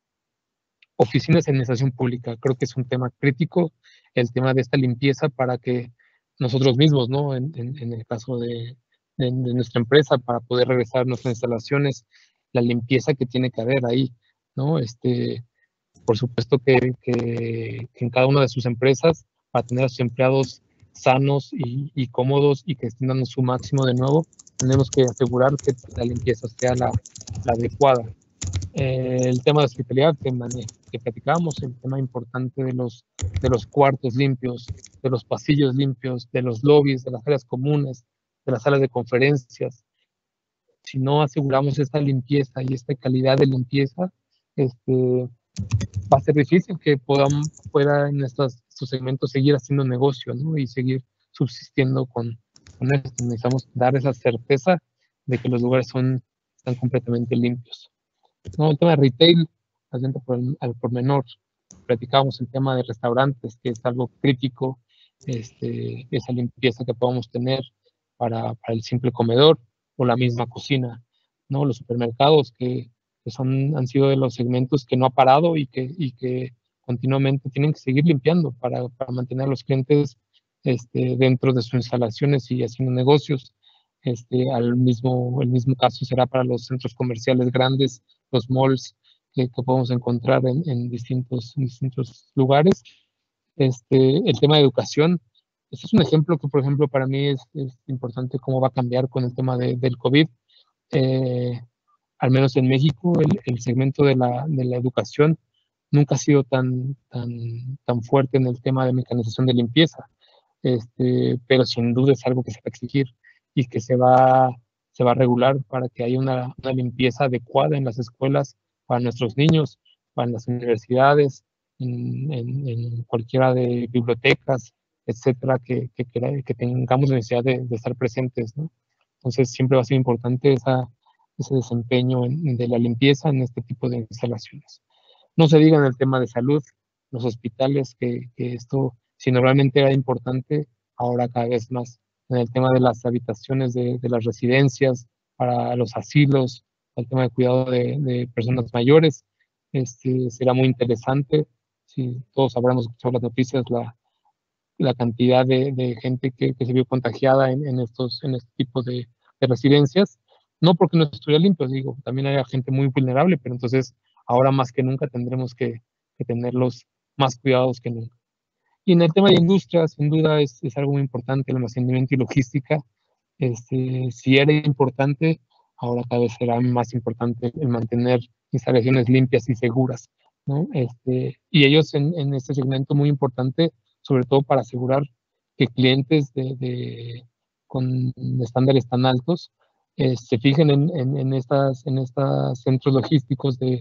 oficinas de administración pública, creo que es un tema crítico, el tema de esta limpieza para que nosotros mismos, ¿no? En, en, en el caso de, de, de nuestra empresa, para poder regresar a nuestras instalaciones, la limpieza que tiene que haber ahí, ¿no? Este, por supuesto que, que, que en cada una de sus empresas, para tener a sus empleados sanos y, y cómodos y que estén dando su máximo de nuevo, tenemos que asegurar que la limpieza sea la, la adecuada. Eh, el tema de hospitalidad que, que platicábamos, el tema importante de los, de los cuartos limpios, de los pasillos limpios, de los lobbies, de las áreas comunes, de las salas de conferencias. Si no aseguramos esta limpieza y esta calidad de limpieza, este, va a ser difícil que podamos, pueda en estos, estos segmentos seguir haciendo negocio, ¿no? Y seguir subsistiendo con, con esto. Necesitamos dar esa certeza de que los lugares son, están completamente limpios. No, el tema de retail, la venta por el, al por menor. Platicábamos el tema de restaurantes, que es algo crítico, este, esa limpieza que podamos tener para, para el simple comedor o la misma cocina, ¿no? Los supermercados que, que son, han sido de los segmentos que no ha parado y que, y que continuamente tienen que seguir limpiando para, para mantener a los clientes este, dentro de sus instalaciones y haciendo negocios. Este, al mismo, el mismo caso será para los centros comerciales grandes, los malls que, que podemos encontrar en, en, distintos, en distintos lugares. Este, el tema de educación, este es un ejemplo que, por ejemplo, para mí es, es importante cómo va a cambiar con el tema de, del COVID. Eh, al menos en México, el, el segmento de la, de la educación nunca ha sido tan, tan, tan fuerte en el tema de mecanización de limpieza, este, pero sin duda es algo que se va a exigir y que se va, se va a regular para que haya una, una limpieza adecuada en las escuelas para nuestros niños, para las universidades, en, en, en cualquiera de bibliotecas, etcétera, que, que, que tengamos la necesidad de, de estar presentes, ¿no? Entonces siempre va a ser importante esa, ese desempeño en, de la limpieza en este tipo de instalaciones. No se diga en el tema de salud, los hospitales, que, que esto, si normalmente era importante, ahora cada vez más. En el tema de las habitaciones de, de las residencias, para los asilos, el tema de cuidado de, de personas mayores, este, será muy interesante. Si todos habremos escuchado las noticias, la, la cantidad de, de gente que, que se vio contagiada en, en, estos, en este tipo de, de residencias, no porque no estuviera limpio, digo, también hay gente muy vulnerable, pero entonces ahora más que nunca tendremos que, que tenerlos más cuidados que nunca. Y en el tema de industria, sin duda, es, es algo muy importante, el almacenamiento y logística. Este, si era importante, ahora cada vez será más importante el mantener instalaciones limpias y seguras, ¿no? Este, y ellos en, en este segmento muy importante, sobre todo para asegurar que clientes de, de, con estándares tan altos eh, se fijen en, en, en, estas, en estos centros logísticos de,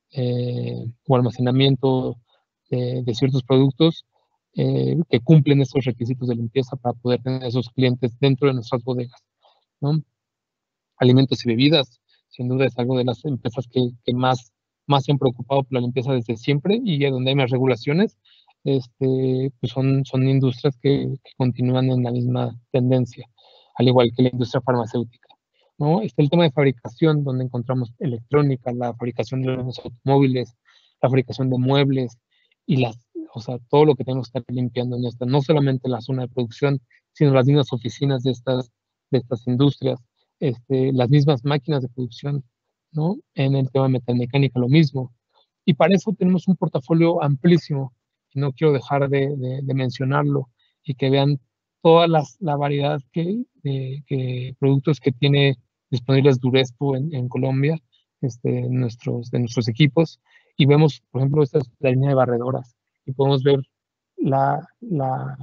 eh, o almacenamiento de, de ciertos productos eh, que cumplen esos requisitos de limpieza para poder tener esos clientes dentro de nuestras bodegas, ¿no? Alimentos y bebidas, sin duda es algo de las empresas que, que más, más se han preocupado por la limpieza desde siempre, y donde hay más regulaciones, este, pues son, son industrias que, que continúan en la misma tendencia, al igual que la industria farmacéutica, ¿no? Está el tema de fabricación, donde encontramos electrónica, la fabricación de los automóviles, la fabricación de muebles, y las, o sea, todo lo que tenemos que estar limpiando en esta, no solamente la zona de producción, sino las mismas oficinas de estas, de estas industrias, este, las mismas máquinas de producción, ¿no? En el tema de metalmecánica lo mismo. Y para eso tenemos un portafolio amplísimo, y no quiero dejar de, de, de mencionarlo, y que vean toda las, la variedad que, de que productos que tiene disponibles Durespo en, en Colombia, este, nuestros, de nuestros equipos, y vemos, por ejemplo, esta es la línea de barredoras, y podemos ver la, la,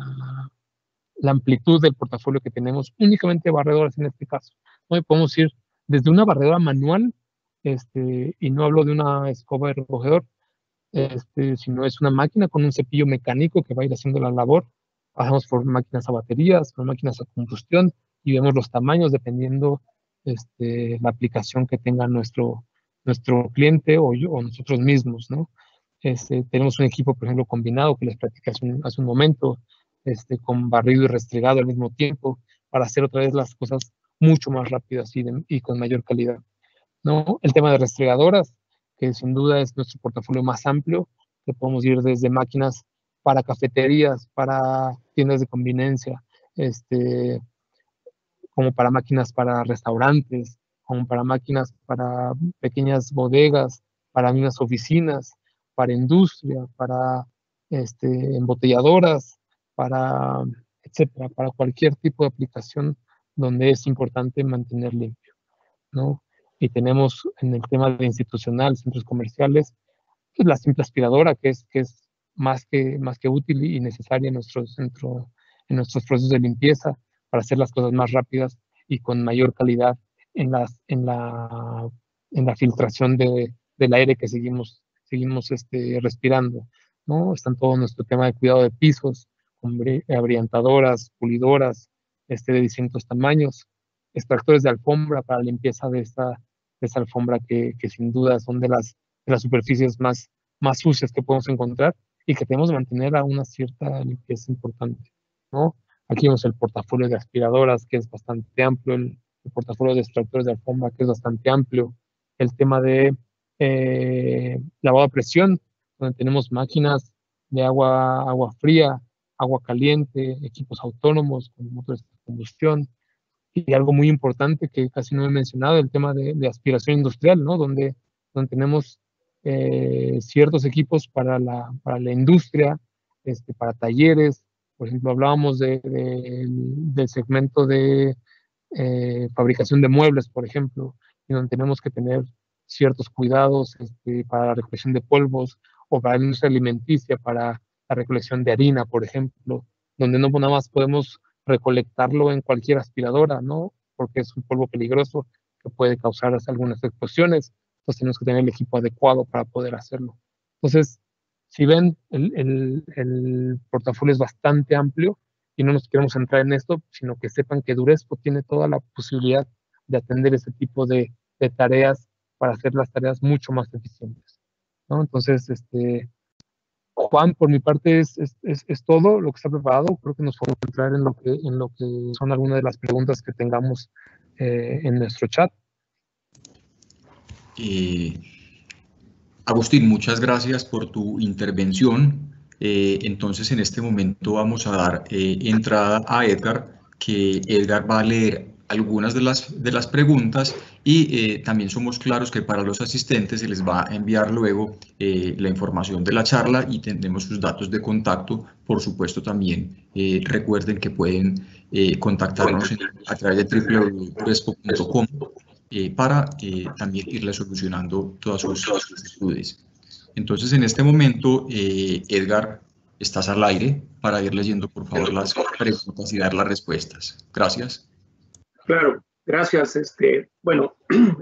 la amplitud del portafolio que tenemos, únicamente barredoras en este caso, ¿no? Y podemos ir desde una barredora manual, este, y no hablo de una escoba de recogedor, este, sino es una máquina con un cepillo mecánico que va a ir haciendo la labor. Pasamos por máquinas a baterías, por máquinas a combustión, y vemos los tamaños dependiendo este, la aplicación que tenga nuestro, nuestro cliente o, yo, o nosotros mismos, ¿no? Este, tenemos un equipo, por ejemplo, combinado, que les platicé hace un, hace un momento, este, con barrido y restregado al mismo tiempo, para hacer otra vez las cosas mucho más rápidas y, de, y con mayor calidad, ¿no? El tema de restregadoras, que sin duda es nuestro portafolio más amplio, que podemos ir desde máquinas para cafeterías, para tiendas de conveniencia, este, como para máquinas para restaurantes, como para máquinas para pequeñas bodegas, para mismas oficinas, para industria, para este, embotelladoras, para, etcétera, para cualquier tipo de aplicación donde es importante mantener limpio, ¿no? Y tenemos en el tema de institucional, centros comerciales, pues la simple aspiradora, que es, que es más, que, más que útil y necesaria en, nuestro centro, en nuestros procesos de limpieza, para hacer las cosas más rápidas y con mayor calidad en, las, en, la, en la filtración de, del aire que seguimos, seguimos este, respirando, ¿no? Está en todo nuestro tema de cuidado de pisos, con abrillantadoras, pulidoras este, de distintos tamaños, extractores de alfombra para limpieza de esta, de esta alfombra que, que sin duda son de las, de las superficies más, más sucias que podemos encontrar, y que tenemos que mantener a una cierta limpieza importante, ¿no? Aquí vemos el portafolio de aspiradoras, que es bastante amplio, el, el portafolio de extractores de alfombra, que es bastante amplio, el tema de eh, lavado a presión, donde tenemos máquinas de agua, agua fría, agua caliente, equipos autónomos con motores de combustión, y algo muy importante que casi no he mencionado, el tema de, de aspiración industrial, ¿no? Donde, donde tenemos eh, ciertos equipos para la, para la industria, este, para talleres. Por ejemplo, hablábamos de, de, del segmento de eh, fabricación de muebles, por ejemplo, y donde tenemos que tener ciertos cuidados este, para la recolección de polvos, o para la industria alimenticia, para la recolección de harina, por ejemplo, donde no nada más podemos recolectarlo en cualquier aspiradora, ¿no? Porque es un polvo peligroso que puede causar algunas explosiones. Entonces tenemos que tener el equipo adecuado para poder hacerlo. Entonces, si ven, el, el, el portafolio es bastante amplio, y no nos queremos centrar en esto, sino que sepan que Durespo tiene toda la posibilidad de atender ese tipo de, de tareas para hacer las tareas mucho más eficientes, ¿no? Entonces, este, Juan, por mi parte es, es, es, es todo lo que está preparado. Creo que nos podemos entrar en lo que, en lo que son algunas de las preguntas que tengamos eh, en nuestro chat. Eh, Agustín, muchas gracias por tu intervención. Eh, entonces, en este momento vamos a dar eh, entrada a Edgar, que Edgar va a leer algunas de las, de las preguntas, y eh, también somos claros que para los asistentes se les va a enviar luego eh, la información de la charla, y tendremos sus datos de contacto. Por supuesto, también eh, recuerden que pueden eh, contactarnos en, a través de w w w punto durespo punto com eh, para eh, también irle solucionando todas sus, sus dudas. Entonces, en este momento, eh, Edgar estás al aire para ir leyendo, por favor, las preguntas y dar las respuestas. Gracias. Claro, gracias. Este, bueno,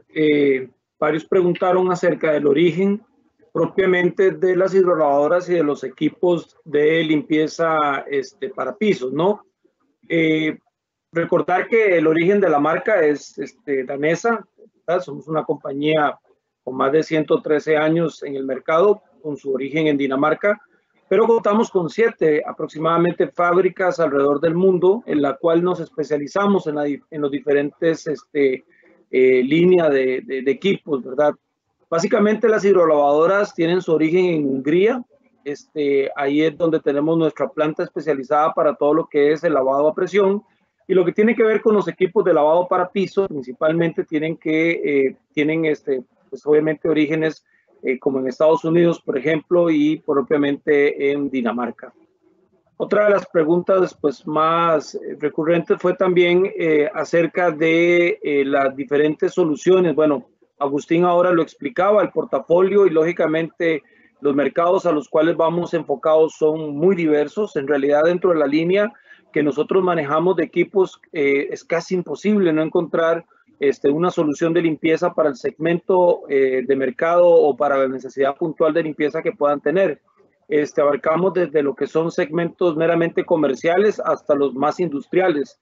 eh, varios preguntaron acerca del origen propiamente de las hidrolavadoras y de los equipos de limpieza este, para pisos, ¿no? Eh, recordar que el origen de la marca es este, danesa, ¿verdad? Somos una compañía con más de ciento trece años en el mercado, con su origen en Dinamarca, pero contamos con siete aproximadamente fábricas alrededor del mundo, en la cual nos especializamos en, la, en los diferentes este, eh, líneas de, de, de equipos, ¿verdad? Básicamente las hidrolavadoras tienen su origen en Hungría. Este, ahí es donde tenemos nuestra planta especializada para todo lo que es el lavado a presión, y lo que tiene que ver con los equipos de lavado para piso principalmente tienen que eh, tienen este, pues obviamente orígenes eh, como en Estados Unidos, por ejemplo, y propiamente en Dinamarca. Otra de las preguntas pues más recurrentes fue también eh, acerca de eh, las diferentes soluciones. Bueno, Agustín ahora lo explicaba, el portafolio, y lógicamente los mercados a los cuales vamos enfocados son muy diversos. En realidad, dentro de la línea que nosotros manejamos de equipos, eh, es casi imposible no encontrar este, una solución de limpieza para el segmento eh, de mercado o para la necesidad puntual de limpieza que puedan tener. Este, abarcamos desde lo que son segmentos meramente comerciales hasta los más industriales.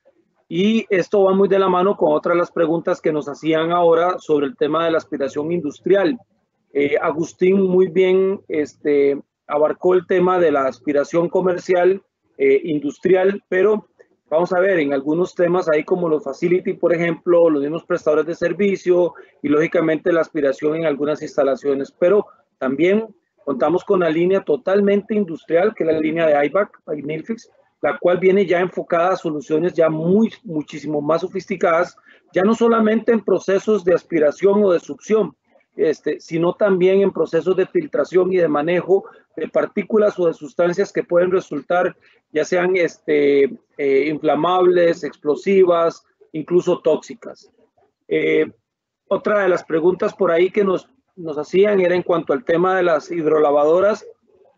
Y esto va muy de la mano con otras de las preguntas que nos hacían ahora sobre el tema de la aspiración industrial. Eh, Agustín muy bien este, abarcó el tema de la aspiración comercial, eh, industrial, pero vamos a ver, en algunos temas ahí como los facility, por ejemplo, los mismos prestadores de servicio y lógicamente la aspiración en algunas instalaciones, pero también contamos con la línea totalmente industrial, que es la línea de I B A C, Nilfisk, la cual viene ya enfocada a soluciones ya muy, muchísimo más sofisticadas, ya no solamente en procesos de aspiración o de succión, Este, sino también en procesos de filtración y de manejo de partículas o de sustancias que pueden resultar, ya sean este, eh, inflamables, explosivas, incluso tóxicas. Eh, otra de las preguntas por ahí que nos, nos hacían era en cuanto al tema de las hidrolavadoras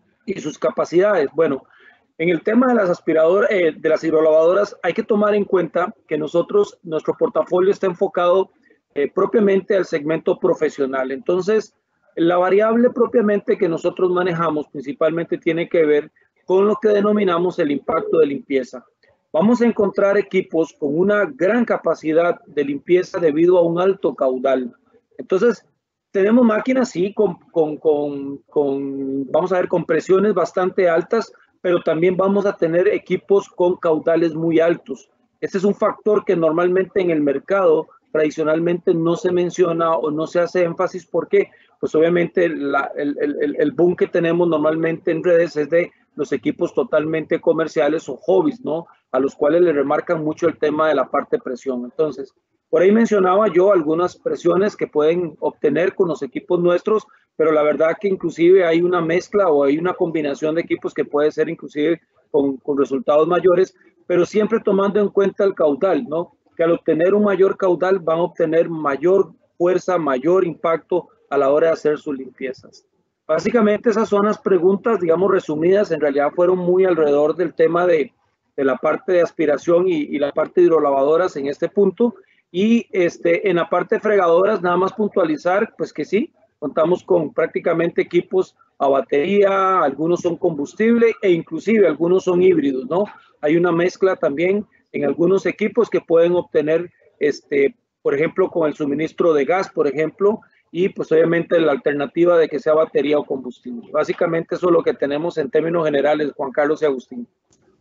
y sus capacidades. Bueno, en el tema de las aspiradoras, eh, de las hidrolavadoras, hay que tomar en cuenta que nosotros, nuestro portafolio está enfocado Eh, propiamente al segmento profesional. Entonces, la variable propiamente que nosotros manejamos principalmente tiene que ver con lo que denominamos el impacto de limpieza. Vamos a encontrar equipos con una gran capacidad de limpieza debido a un alto caudal. Entonces, tenemos máquinas, sí, con, con, con, con, vamos a ver, con presiones bastante altas, pero también vamos a tener equipos con caudales muy altos. Este es un factor que normalmente en el mercado tradicionalmente no se menciona o no se hace énfasis porque, pues obviamente, la, el, el, el boom que tenemos normalmente en redes es de los equipos totalmente comerciales o hobbies, ¿no? A los cuales le remarcan mucho el tema de la parte de presión. Entonces, por ahí mencionaba yo algunas presiones que pueden obtener con los equipos nuestros, pero la verdad que inclusive hay una mezcla o hay una combinación de equipos que puede ser inclusive con, con resultados mayores, pero siempre tomando en cuenta el caudal, ¿no? Que al obtener un mayor caudal van a obtener mayor fuerza, mayor impacto a la hora de hacer sus limpiezas. Básicamente esas son las preguntas, digamos, resumidas, en realidad fueron muy alrededor del tema de, de la parte de aspiración y, y la parte de hidrolavadoras en este punto. Y este, en la parte de fregadoras, nada más puntualizar, pues que sí, contamos con prácticamente equipos a batería, algunos son combustible e inclusive algunos son híbridos, ¿no? Hay una mezcla también en algunos equipos que pueden obtener, este, por ejemplo, con el suministro de gas, por ejemplo, y pues obviamente la alternativa de que sea batería o combustible. Básicamente eso es lo que tenemos en términos generales, Juan Carlos y Agustín.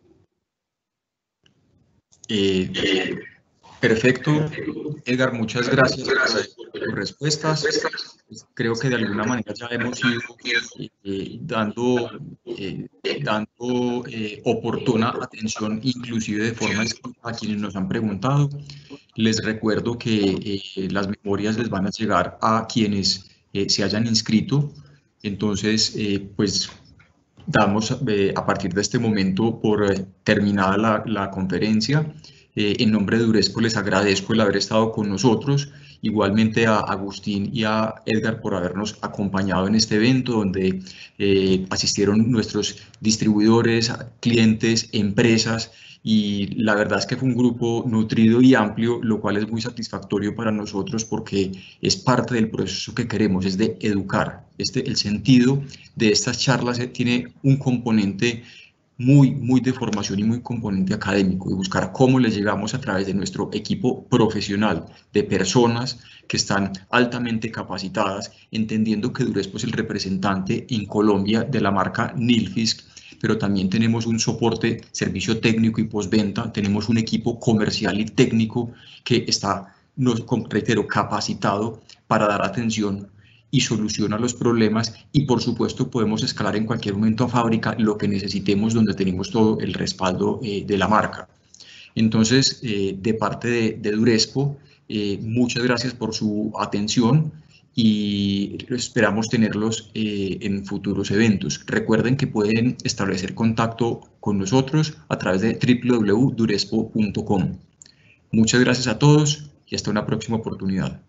Eh, perfecto, Edgar, muchas gracias por tus respuestas. Creo que de alguna manera ya hemos ido eh, dando, eh, dando eh, oportuna atención, inclusive de forma a quienes nos han preguntado. Les recuerdo que eh, las memorias les van a llegar a quienes eh, se hayan inscrito. Entonces, eh, pues damos eh, a partir de este momento por eh, terminada la, la conferencia. Eh, en nombre de Durespo les agradezco el haber estado con nosotros, igualmente a Agustín y a Edgar por habernos acompañado en este evento donde eh, asistieron nuestros distribuidores, clientes, empresas, y la verdad es que fue un grupo nutrido y amplio, lo cual es muy satisfactorio para nosotros porque es parte del proceso que queremos, es de educar. Este, el sentido de estas charlas tiene un componente muy, muy de formación y muy componente académico, de buscar cómo les llegamos a través de nuestro equipo profesional, de personas que están altamente capacitadas, entendiendo que Durespo es el representante en Colombia de la marca Nilfisk, pero también tenemos un soporte, servicio técnico y postventa, tenemos un equipo comercial y técnico que está, nos, reitero, capacitado para dar atención y solución a los problemas, y por supuesto podemos escalar en cualquier momento a fábrica lo que necesitemos, donde tenemos todo el respaldo eh, de la marca. Entonces, eh, de parte de, de Durespo, eh, muchas gracias por su atención y esperamos tenerlos eh, en futuros eventos. Recuerden que pueden establecer contacto con nosotros a través de w w w punto durespo punto com. Muchas gracias a todos y hasta una próxima oportunidad.